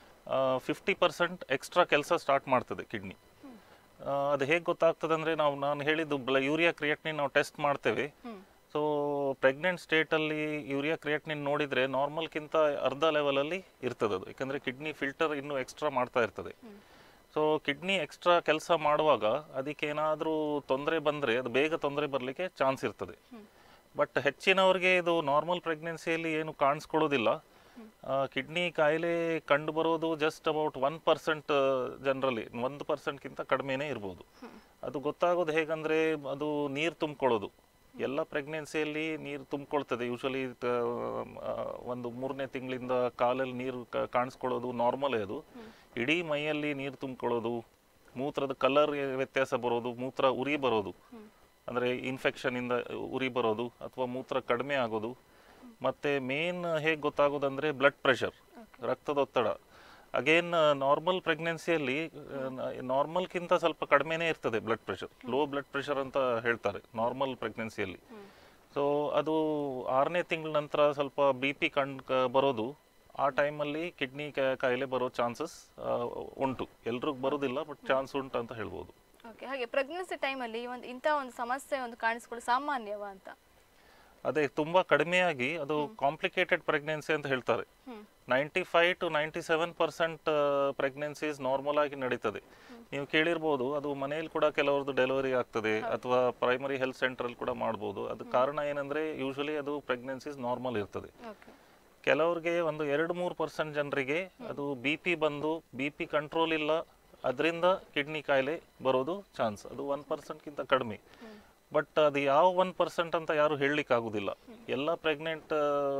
50% ಎಕ್ಸ್ಟ್ರಾ ಕೆಲಸ ಸ್ಟಾರ್ಟ್ ಮಾಡ್ತದೆ ಕಿಡ್ನಿ. ಅದು ಹೇಗೆ ಗೊತ್ತಾಗ್ತದೆ ಅಂದರೆ ನಾನು ಹೇಳಿದ್ದು ಯೂರಿಯಾ ಕ್ರಿಯಾಟಿನಿನ್ ನಾವು ಟೆಸ್ಟ್ ಮಾಡ್ತೇವೆ. ಸೊ ಪ್ರೆಗ್ನೆಂಟ್ ಸ್ಟೇಟಲ್ಲಿ ಯೂರಿಯಾ ಕ್ರಿಯಾಟಿನಿನ್ ನೋಡಿದರೆ ನಾರ್ಮಲ್ಗಿಂತ ಅರ್ಧ ಲೆವೆಲಲ್ಲಿ ಇರ್ತದೆ ಅದು. ಯಾಕಂದರೆ ಕಿಡ್ನಿ ಫಿಲ್ಟರ್ ಇನ್ನೂ ಎಕ್ಸ್ಟ್ರಾ ಮಾಡ್ತಾ ಇರ್ತದೆ. ಸೊ ಕಿಡ್ನಿ ಎಕ್ಸ್ಟ್ರಾ ಕೆಲಸ ಮಾಡುವಾಗ ಅದಕ್ಕೆ ಏನಾದರೂ ತೊಂದರೆ ಬಂದರೆ ಅದು ಬೇಗ ತೊಂದರೆ ಬರಲಿಕ್ಕೆ ಚಾನ್ಸ್ ಇರ್ತದೆ. ಬಟ್ ಹೆಚ್ಚಿನವ್ರಿಗೆ ಇದು ನಾರ್ಮಲ್ ಪ್ರೆಗ್ನೆನ್ಸಿಯಲ್ಲಿ ಏನು ಕಾಣಿಸ್ಕೊಳ್ಳೋದಿಲ್ಲ. ಕಿಡ್ನಿ ಕಾಯಿಲೆ ಕಂಡು ಬರೋದು ಜಸ್ಟ್ ಅಬೌಟ್ 1% ಜನರಲ್ಲಿ, 1%ಗಿಂತ ಕಡಿಮೆನೇ ಇರ್ಬೋದು. ಅದು ಗೊತ್ತಾಗೋದು ಹೇಗಂದರೆ ಅದು ನೀರು ತುಂಬಿಕೊಳ್ಳೋದು. ಎಲ್ಲ ಪ್ರೆಗ್ನೆನ್ಸಿಯಲ್ಲಿ ನೀರು ತುಂಬಿಕೊಳ್ತದೆ. ಯೂಶ್ವಲಿ ಒಂದು 3ನೇ ತಿಂಗಳಿಂದ ಕಾಲಲ್ಲಿ ನೀರು ಕಾಣಿಸ್ಕೊಳ್ಳೋದು ನಾರ್ಮಲೇ. ಅದು ಇಡೀ ಮೈಯಲ್ಲಿ ನೀರು ತುಂಬಿಕೊಳ್ಳೋದು, ಮೂತ್ರದ ಕಲರ್ ವ್ಯತ್ಯಾಸ ಬರೋದು, ಮೂತ್ರ ಉರಿ ಬರೋದು, ಅಂದರೆ ಇನ್ಫೆಕ್ಷನಿಂದ ಉರಿ ಬರೋದು ಅಥವಾ ಮೂತ್ರ ಕಡಿಮೆ ಆಗೋದು. ಮತ್ತು ಮೇನ್ ಹೇಗೆ ಗೊತ್ತಾಗೋದಂದರೆ ಬ್ಲಡ್ ಪ್ರೆಷರ್, ರಕ್ತದೊತ್ತಡ. ಅಗೇನ್ ನಾರ್ಮಲ್ ಪ್ರೆಗ್ನೆನ್ಸಿಯಲ್ಲಿ ನಾರ್ಮಲ್ಗಿಂತ ಸ್ವಲ್ಪ ಕಡಿಮೆನೇ ಇರ್ತದೆ blood pressure, low blood pressure ಅಂತ ಹೇಳ್ತಾರೆ ನಾರ್ಮಲ್ ಪ್ರೆಗ್ನೆನ್ಸಿಯಲ್ಲಿ. ಸೊ ಅದು 6ನೇ ತಿಂಗಳ ನಂತರ ಸ್ವಲ್ಪ ಬಿ ಪಿ ಬರೋದು. ಆ ಟೈಮಲ್ಲಿ ಕಿಡ್ನಿ ಕಾಯಿಲೆ ಬರೋ ಚಾನ್ಸಸ್ ಉಂಟು. ಎಲ್ರಿಗೂ ಬರೋದಿಲ್ಲ, ಬಟ್ ಚಾನ್ಸ್ ಉಂಟು ಅಂತ ಹೇಳ್ಬೋದು. ಓಕೆ, ಹಾಗೆ ಪ್ರೆಗ್ನೆನ್ಸಿ ಟೈಮಲ್ಲಿ ಇಂಥ ಒಂದು ಸಮಸ್ಯೆ ಒಂದು ಕಾಣಿಸ್ಕೊಳ್ಳೋ ಸಾಮಾನ್ಯವಾ ಅಂತ? ಅದೇ ತುಂಬ ಕಡಿಮೆಯಾಗಿ ಅದು ಕಾಂಪ್ಲಿಕೇಟೆಡ್ ಪ್ರೆಗ್ನೆನ್ಸಿ ಅಂತ ಹೇಳ್ತಾರೆ. 95 to 97% ಪ್ರೆಗ್ನೆನ್ಸೀಸ್ ನಾರ್ಮಲ್ ಆಗಿ ನಡೀತದೆ. ನೀವು ಕೇಳಿರ್ಬೋದು, ಅದು ಮನೆಯಲ್ಲಿ ಕೂಡ ಕೆಲವ್ರದ್ದು ಡೆಲಿವರಿ ಆಗ್ತದೆ ಅಥವಾ ಪ್ರೈಮರಿ ಹೆಲ್ತ್ ಸೆಂಟ್ರಲ್ಲಿ ಕೂಡ ಮಾಡ್ಬೋದು. ಅದು ಕಾರಣ ಏನಂದರೆ ಯೂಶ್ವಲಿ ಅದು ಪ್ರೆಗ್ನೆನ್ಸೀಸ್ ನಾರ್ಮಲ್ ಇರ್ತದೆ. ಕೆಲವ್ರಿಗೆ ಒಂದು 2-3% ಜನರಿಗೆ ಅದು ಬಿ ಪಿ ಬಂದು ಬಿ ಪಿ ಕಂಟ್ರೋಲ್ ಇಲ್ಲ, ಅದರಿಂದ ಕಿಡ್ನಿ ಕಾಯಿಲೆ ಬರೋದು ಚಾನ್ಸ್. ಅದು 1%ಗಿಂತ ಕಡಿಮೆ. ಬಟ್ ಅದು ಯಾವ 1% ಅಂತ ಯಾರು ಹೇಳಲಿಕ್ಕೆ ಆಗೋದಿಲ್ಲ. ಎಲ್ಲ ಪ್ರೆಗ್ನೆಂಟ್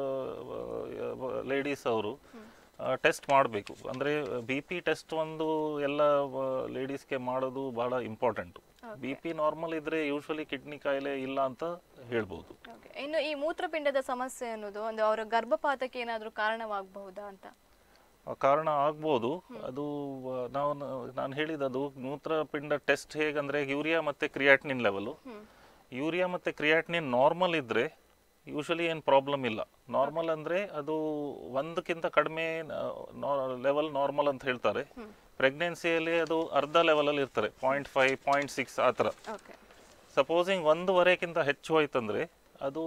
ಲೇಡೀಸ್ ಅವರು ಟೆಸ್ಟ್ ಮಾಡಬೇಕು. ಅಂದರೆ ಬಿ ಪಿ ಟೆಸ್ಟ್ ಒಂದು ಎಲ್ಲ ಲೇಡೀಸ್ಗೆ ಮಾಡೋದು ಭಾಳ ಇಂಪಾರ್ಟೆಂಟು. ಬಿ ಪಿ ನಾರ್ಮಲ್ ಇದ್ದರೆ ಯೂಶ್ವಲಿ ಕಿಡ್ನಿ ಕಾಯಿಲೆ ಇಲ್ಲ ಅಂತ ಹೇಳ್ಬೋದು. ಇನ್ನು ಈ ಮೂತ್ರಪಿಂಡದ ಸಮಸ್ಯೆ ಅನ್ನೋದು ಒಂದು ಅವರ ಗರ್ಭಪಾತಕ್ಕೆ ಏನಾದರೂ ಕಾರಣವಾಗಬಹುದಾ ಅಂತ? ಕಾರಣ ಆಗ್ಬೋದು. ಅದು ನಾನು ಹೇಳಿದದು ಮೂತ್ರಪಿಂಡ ಟೆಸ್ಟ್ ಹೇಗಂದರೆ ಯೂರಿಯಾ ಮತ್ತು ಕ್ರಿಯಾಟಿನಿನ್ ಲೆವೆಲು. ಯೂರಿಯಾ ಮತ್ತು ಕ್ರಿಯಾಟಿನಿನ್ ನಾರ್ಮಲ್ ಇದ್ದರೆ ಯೂಶ್ವಲಿ ಏನು ಪ್ರಾಬ್ಲಮ್ ಇಲ್ಲ. ನಾರ್ಮಲ್ ಅಂದ್ರೆ ಅದು ಒಂದಕ್ಕಿಂತ ಕಡಿಮೆ ಲೆವೆಲ್ ನಾರ್ಮಲ್ ಅಂತ ಹೇಳ್ತಾರೆ. ಪ್ರೆಗ್ನೆನ್ಸಿಯಲ್ಲಿ ಅದು ಅರ್ಧ ಲೆವೆಲಲ್ಲಿ ಇರ್ತಾರೆ, 0.5 0.6 ಆ ಥರ. ಓಕೆ. ಸಪೋಸಿಂಗ್ 1.5ಕ್ಕಿಂತ ಹೆಚ್ಚು ಹೋಯ್ತಂದ್ರೆ ಅದು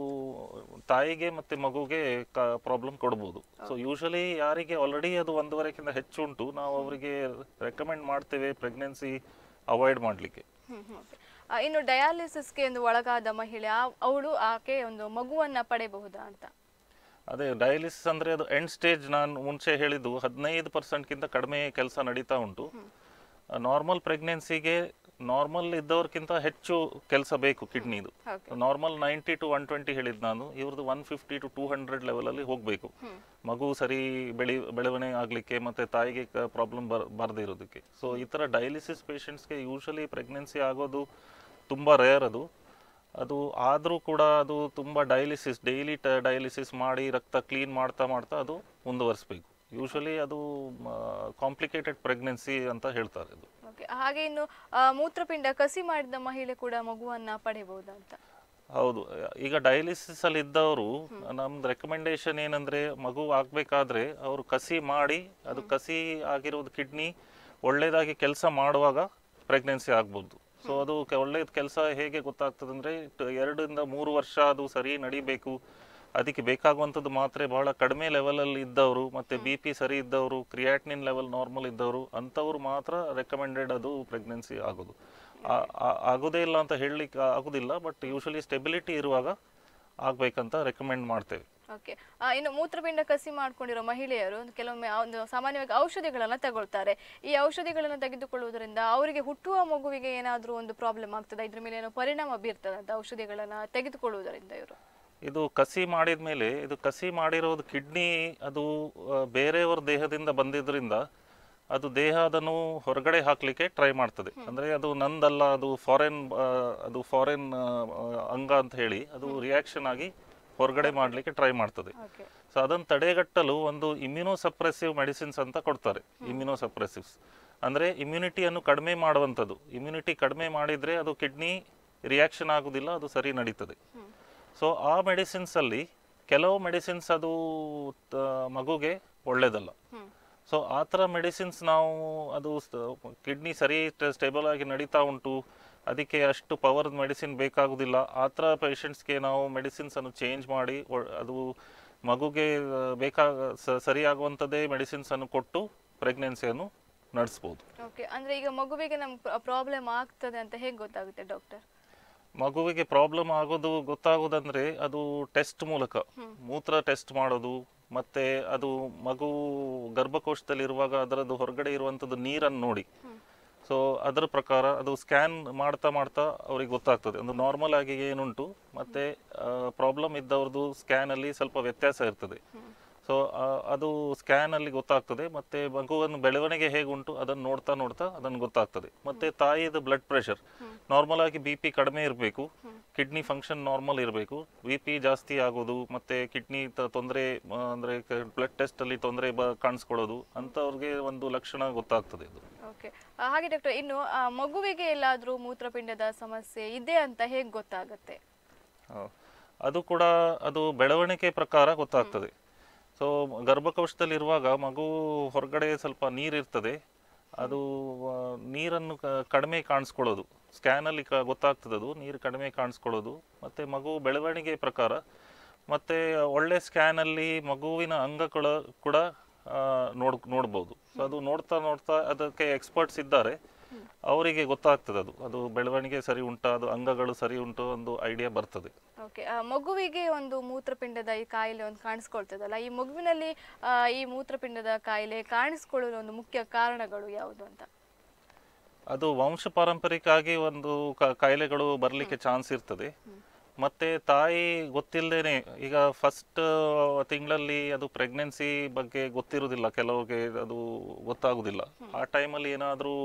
ತಾಯಿಗೆ ಮತ್ತೆ ಮಗುಗೆ ಪ್ರಾಬ್ಲಮ್ ಕೊಡ್ಬೋದು. ಸೊ ಯೂಶಲಿ ಯಾರಿಗೆ ಆಲ್ರೆಡಿ ಅದು 1.5ಕ್ಕಿಂತ ಹೆಚ್ಚು ಉಂಟು, ನಾವು ಅವರಿಗೆ ರೆಕಮೆಂಡ್ ಮಾಡ್ತೇವೆ ಪ್ರೆಗ್ನೆನ್ಸಿ ಅವಾಯ್ಡ್ ಮಾಡಲಿಕ್ಕೆ. ಇನ್ನು ಡಯಾಲಿಸಿಸ್ಗೆ ಒಂದು ಒಳಗಾದ ಮಹಿಳೆ ಅವಳು ಆಕೆ ಒಂದು ಮಗುವನ್ನ ಪಡೆಯಬಹುದಾ ಅಂತ? ಅದೇ ಡಯಾಲಿಸಿಸ್ ಅಂದ್ರೆ ಅದು ಎಂಡ್ ಸ್ಟೇಜ್. ನಾನು ಮುಂಚೆ ಹೇಳಿದ್ದು 15%ಗಿಂತ ಕಡಿಮೆ ಕೆಲಸ ನಡೀತಾ ಉಂಟು. ನಾರ್ಮಲ್ ಪ್ರೆಗ್ನೆನ್ಸಿಗೆ ನಾರ್ಮಲ್ ಇದ್ದವ್ರಕ್ಕಿಂತ ಹೆಚ್ಚು ಕೆಲಸ ಬೇಕು ಕಿಡ್ನಿದು. ನಾರ್ಮಲ್ 90 to 120 ಹೇಳಿದ್ ನಾನು, ಇವ್ರದ್ದು 150 to 200 ಲೆವೆಲಲ್ಲಿ ಹೋಗಬೇಕು ಮಗು ಸರಿ ಬೆಳವಣಿಗೆ ಆಗಲಿಕ್ಕೆ ಮತ್ತೆ ತಾಯಿಗೆ ಪ್ರಾಬ್ಲಮ್ ಬರದಿರೋದಕ್ಕೆ. ಸೊ ಈ ಥರ ಡಯಾಲಿಸಿಸ್ ಪೇಷಂಟ್ಸ್ಗೆ ಯೂಶಲಿ ಪ್ರೆಗ್ನೆನ್ಸಿ ಆಗೋದು ತುಂಬ ರೇರ್. ಅದು ಆದರೂ ಕೂಡ ಅದು ತುಂಬ ಡೈಲಿ ಡಯಾಲಿಸಿಸ್ ಮಾಡಿ ರಕ್ತ ಕ್ಲೀನ್ ಮಾಡ್ತಾ ಅದು ಮುಂದುವರಿಸಬೇಕು. ಯೂಶಲಿ ಅದು ಕಾಂಪ್ಲಿಕೇಟೆಡ್ ಪ್ರೆಗ್ನೆನ್ಸಿ ಅಂತ ಹೇಳ್ತಾರೆ ಅದು. ಹಾಗೆ ಇನ್ನು ಮೂತ್ರಪಿಂಡ ಕಸಿ ಮಾಡಿದ ಮಹಿಳೆ ಕೂಡ ಮಗುವನ್ನ ಪಡೆಯಬಹುದಾ ಅಂತ? ಹೌದು. ಈಗ ಡಯಾಲಿಸಿಸ್ ಅಲ್ಲಿ ಇದ್ದವರು ನಮ್ದು ರೆಕಮೆಂಡೇಶನ್ ಏನಂದ್ರೆ, ಮಗು ಆಗ್ಬೇಕಾದ್ರೆ ಅವರು ಕಸಿ ಮಾಡಿ, ಅದು ಕಸಿ ಆಗಿರೋದು ಕಿಡ್ನಿ ಒಳ್ಳೇದಾಗಿ ಕೆಲಸ ಮಾಡುವಾಗ ಪ್ರೆಗ್ನೆನ್ಸಿ ಆಗ್ಬೋದು. ಸೊ ಅದು ಒಳ್ಳೆಯ ಕೆಲಸ ಹೇಗೆ ಗೊತ್ತಾಗ್ತದೆ ಅಂದ್ರೆ, 2 ಇಂದ 3 ವರ್ಷ ಅದು ಸರಿ ನಡಿಬೇಕು. ಅದಕ್ಕೆ ಬೇಕಾಗುವಂಥದ್ದು ಮಾತ್ರೆ ಬಹಳ ಕಡಿಮೆ ಲೆವೆಲಲ್ಲಿ ಇದ್ದವರು, ಮತ್ತೆ BP ಸರಿ ಇದ್ದವರು, ಕ್ರಿಯಾಟಿನಿನ್ ಲೆವೆಲ್ ನಾರ್ಮಲ್ ಇದ್ದವರು, ಅಂಥವ್ರು ಮಾತ್ರ ರೆಕಮೆಂಡೆಡ್ ಅದು ಪ್ರೆಗ್ನೆನ್ಸಿ ಆಗೋದು. ಆಗೋದೇ ಇಲ್ಲ ಅಂತ ಹೇಳಲಿಕ್ಕೆ ಆಗೋದಿಲ್ಲ, ಬಟ್ ಯೂಶಲಿ ಸ್ಟೆಬಿಲಿಟಿ ಇರುವಾಗ ಆಗ್ಬೇಕಂತ ರೆಕಮೆಂಡ್ ಮಾಡ್ತೇವೆ. ಓಕೆ. ಇನ್ನು ಮೂತ್ರಪಿಂಡ ಕಸಿ ಮಾಡ್ಕೊಂಡಿರೋ ಮಹಿಳೆಯರು ಕೆಲವೊಮ್ಮೆ ಒಂದು ಸಾಮಾನ್ಯವಾಗಿ ಔಷಧಿಗಳನ್ನ ತಗೊಳ್ತಾರೆ. ಈ ಔಷಧಿಗಳನ್ನ ತೆಗೆದುಕೊಳ್ಳುವುದರಿಂದ ಅವರಿಗೆ ಹುಟ್ಟುವ ಮಗುವಿಗೆ ಏನಾದರೂ ಒಂದು ಪ್ರಾಬ್ಲಮ್ ಆಗ್ತದೆ, ಇದ್ರ ಮೇಲೆ ಏನೋ ಪರಿಣಾಮ ಬೀರ್ತದೆ ಅಂತ ಔಷಧಿಗಳನ್ನ ತೆಗೆದುಕೊಳ್ಳುವುದರಿಂದ? ಇದು ಕಸಿ ಮಾಡಿದ ಮೇಲೆ, ಇದು ಕಸಿ ಮಾಡಿರೋದು ಕಿಡ್ನಿ ಅದು ಬೇರೆಯವರ ದೇಹದಿಂದ ಬಂದಿದ್ರಿಂದ ಅದು ದೇಹ ಅದನ್ನು ಹೊರಗಡೆ ಹಾಕ್ಲಿಕ್ಕೆ ಟ್ರೈ ಮಾಡ್ತದೆ. ಅಂದ್ರೆ ಅದು ನಂದಲ್ಲ, ಅದು ಫಾರಿನ್ ಅಂಗ ಅಂತ ಹೇಳಿ ಅದು ರಿಯಾಕ್ಷನ್ ಆಗಿ ಹೊರಗಡೆ ಮಾಡ್ಲಿಕ್ಕೆ ಟ್ರೈ ಮಾಡ್ತದೆ. ಸೊ ಅದನ್ನು ತಡೆಗಟ್ಟಲು ಒಂದು ಇಮ್ಯುನೋಸಪ್ರೆಸಿವ್ ಮೆಡಿಸಿನ್ಸ್ ಅಂತ ಕೊಡ್ತಾರೆ. ಇಮ್ಯುನೋಸಪ್ರೆಸಿವ್ಸ್ ಅಂದ್ರೆ ಇಮ್ಯುನಿಟಿಯನ್ನು ಕಡಿಮೆ ಮಾಡುವಂಥದ್ದು. ಇಮ್ಯುನಿಟಿ ಕಡಿಮೆ ಮಾಡಿದ್ರೆ ಅದು ಕಿಡ್ನಿ ರಿಯಾಕ್ಷನ್ ಆಗುದಿಲ್ಲ, ಅದು ಸರಿ ನಡೀತದೆ. ಸೊ ಆ ಮೆಡಿಸಿನ್ಸ್ ಅಲ್ಲಿ ಕೆಲವು ಮೆಡಿಸಿನ್ಸ್ ಅದು ಮಗುಗೆ ಒಳ್ಳೇದಲ್ಲ. ಸೊ ಆ ಥರ ಮೆಡಿಸಿನ್ಸ್ ನಾವು ಅದು ಕಿಡ್ನಿ ಸರಿ ಸ್ಟೇಬಲ್ ಆಗಿ ನಡೀತಾ ಉಂಟು, ಅದಕ್ಕೆ ಅಷ್ಟು ಪವರ್ ಮೆಡಿಸಿನ್ ಬೇಕಾಗುದಿಲ್ಲ, ಆ ಥರ ಪೇಷಂಟ್ಸ್ಗೆ ನಾವು ಮೆಡಿಸಿನ್ಸ್ ಅನ್ನು ಚೇಂಜ್ ಮಾಡಿ ಅದು ಮಗುಗೆ ಸರಿಯಾಗುವಂಥದ್ದೇ ಮೆಡಿಸಿನ್ಸ್ ಅನ್ನು ಕೊಟ್ಟು ಪ್ರೆಗ್ನೆನ್ಸಿಯನ್ನು ನಡೆಸ್ಬೋದು. ಓಕೆ. ಅಂದ್ರೆ ಈಗ ಮಗುವಿಗೆ ನಮ್ಗೆ ಪ್ರಾಬ್ಲಮ್ ಆಗ್ತದೆ ಅಂತ ಹೇಗೆ ಗೊತ್ತಾಗುತ್ತೆ ಡಾಕ್ಟರ್? ಮಗುವಿಗೆ ಪ್ರಾಬ್ಲಮ್ ಆಗೋದು ಗೊತ್ತಾಗೋದಂದ್ರೆ ಅದು ಟೆಸ್ಟ್ ಮೂಲಕ, ಮೂತ್ರ ಟೆಸ್ಟ್ ಮಾಡೋದು, ಮತ್ತೆ ಅದು ಮಗು ಗರ್ಭಕೋಶದಲ್ಲಿರುವಾಗ ಅದರದ್ದು ಹೊರಗಡೆ ಇರುವಂಥದ್ದು ನೀರನ್ನು ನೋಡಿ, ಸೊ ಅದರ ಪ್ರಕಾರ ಅದು ಸ್ಕ್ಯಾನ್ ಮಾಡ್ತಾ ಅವ್ರಿಗೆ ಗೊತ್ತಾಗ್ತದೆ. ಒಂದು ನಾರ್ಮಲ್ ಆಗಿ ಏನುಂಟು ಮತ್ತೆ ಪ್ರಾಬ್ಲಮ್ ಇದ್ದವ್ರದ್ದು ಸ್ಕ್ಯಾನ್ ಅಲ್ಲಿ ಸ್ವಲ್ಪ ವ್ಯತ್ಯಾಸ ಇರ್ತದೆ. ಸೊ ಅದು ಸ್ಕ್ಯಾನ್ ಅಲ್ಲಿ ಗೊತ್ತಾಗ್ತದೆ. ಮತ್ತೆ ಮಗುವನ್ನು ಬೆಳವಣಿಗೆ ಹೇಗುಂಟು ಅದನ್ನು ನೋಡ್ತಾ ಅದನ್ನು ಗೊತ್ತಾಗ್ತದೆ. ಮತ್ತೆ ತಾಯಿಯದು ಬ್ಲಡ್ ಪ್ರೆಷರ್ ನಾರ್ಮಲ್ ಆಗಿ BP ಕಡಿಮೆ ಇರಬೇಕು, ಕಿಡ್ನಿ ಫಂಕ್ಷನ್ ನಾರ್ಮಲ್ ಇರಬೇಕು. BP ಜಾಸ್ತಿ ಆಗೋದು ಮತ್ತೆ ಕಿಡ್ನಿ ತೊಂದರೆ ಅಂದ್ರೆ ಬ್ಲಡ್ ಟೆಸ್ಟ್ ಅಲ್ಲಿ ತೊಂದರೆ ಕಾಣಿಸ್ಕೊಳ್ಳೋದು ಅಂಥವ್ರಿಗೆ ಒಂದು ಲಕ್ಷಣ ಗೊತ್ತಾಗ್ತದೆ ಇದು. ಓಕೆ. ಹಾಗೆ ಡಾಕ್ಟರ್, ಇನ್ನು ಮಗುವಿಗೆ ಎಲ್ಲಾದ್ರೂ ಮೂತ್ರಪಿಂಡದ ಸಮಸ್ಯೆ ಇದೆ ಅಂತ ಹೇಗೆ ಗೊತ್ತಾಗುತ್ತೆ? ಅದು ಕೂಡ ಅದು ಬೆಳವಣಿಗೆ ಪ್ರಕಾರ ಗೊತ್ತಾಗ್ತದೆ. ಸೊ ಗರ್ಭಕೋಶದಲ್ಲಿ ಇರುವಾಗ ಮಗು ಹೊರಗಡೆ ಸ್ವಲ್ಪ ನೀರಿರ್ತದೆ, ಅದು ನೀರನ್ನು ಕಡಿಮೆ ಕಾಣಿಸ್ಕೊಳ್ಳೋದು ಸ್ಕ್ಯಾನಲ್ಲಿ ಗೊತ್ತಾಗ್ತದೆ. ಅದು ನೀರು ಕಡಿಮೆ ಕಾಣಿಸ್ಕೊಳ್ಳೋದು ಮತ್ತೆ ಮಗು ಬೆಳವಣಿಗೆ ಪ್ರಕಾರ, ಮತ್ತೆ ಒಳ್ಳೆ ಸ್ಕ್ಯಾನಲ್ಲಿ ಮಗುವಿನ ಅಂಗಗಳು ಕೂಡ ನೋಡ್ಬೋದು. ಸೊ ಅದು ನೋಡ್ತಾ ಅದಕ್ಕೆ ಎಕ್ಸ್ಪರ್ಟ್ಸ್ ಇದ್ದಾರೆ, ಅವರಿಗೆ ಗೊತ್ತಾಗ್ತದೆ ಅದು ಬೆಳವಣಿಗೆ ಸರಿ ಉಂಟಾ, ಅದು ಅಂಗಗಳು ಸರಿ ಉಂಟು ಒಂದು ಐಡಿಯಾ ಬರ್ತದೆ. ಓಕೆ. ಮಗುವಿಗೆ ಒಂದು ಮೂತ್ರಪಿಂಡದ ಈ ಕಾಯಿಲೆ ಒಂದು ಕಾಣಿಸ್ಕೊಳ್ತದಲ್ಲ, ಈ ಮಗುವಿನಲ್ಲಿ ಈ ಮೂತ್ರಪಿಂಡದ ಕಾಯಿಲೆ ಕಾಣಿಸ್ಕೊಳ್ಳಲು ಒಂದು ಮುಖ್ಯ ಕಾರಣಗಳು ಯಾವುದು ಅಂತ? ಅದು ವಂಶ ಪಾರಂಪರಿಕ ಆಗಿ ಒಂದು ಕಾಯಿಲೆಗಳು ಬರ್ಲಿಕ್ಕೆ ಚಾನ್ಸ್ ಇರ್ತದೆ. ಮತ್ತೆ ತಾಯಿ ಗೊತ್ತಿಲ್ಲದೇನೆ, ಈಗ ಫಸ್ಟ್ ತಿಂಗಳಲ್ಲಿ ಅದು ಪ್ರೆಗ್ನೆನ್ಸಿ ಬಗ್ಗೆ ಗೊತ್ತಿರುವುದಿಲ್ಲ ಕೆಲವ್ರಿಗೆ, ಅದು ಗೊತ್ತಾಗುದಿಲ್ಲ. ಆ ಟೈಮಲ್ಲಿ ಏನಾದರೂ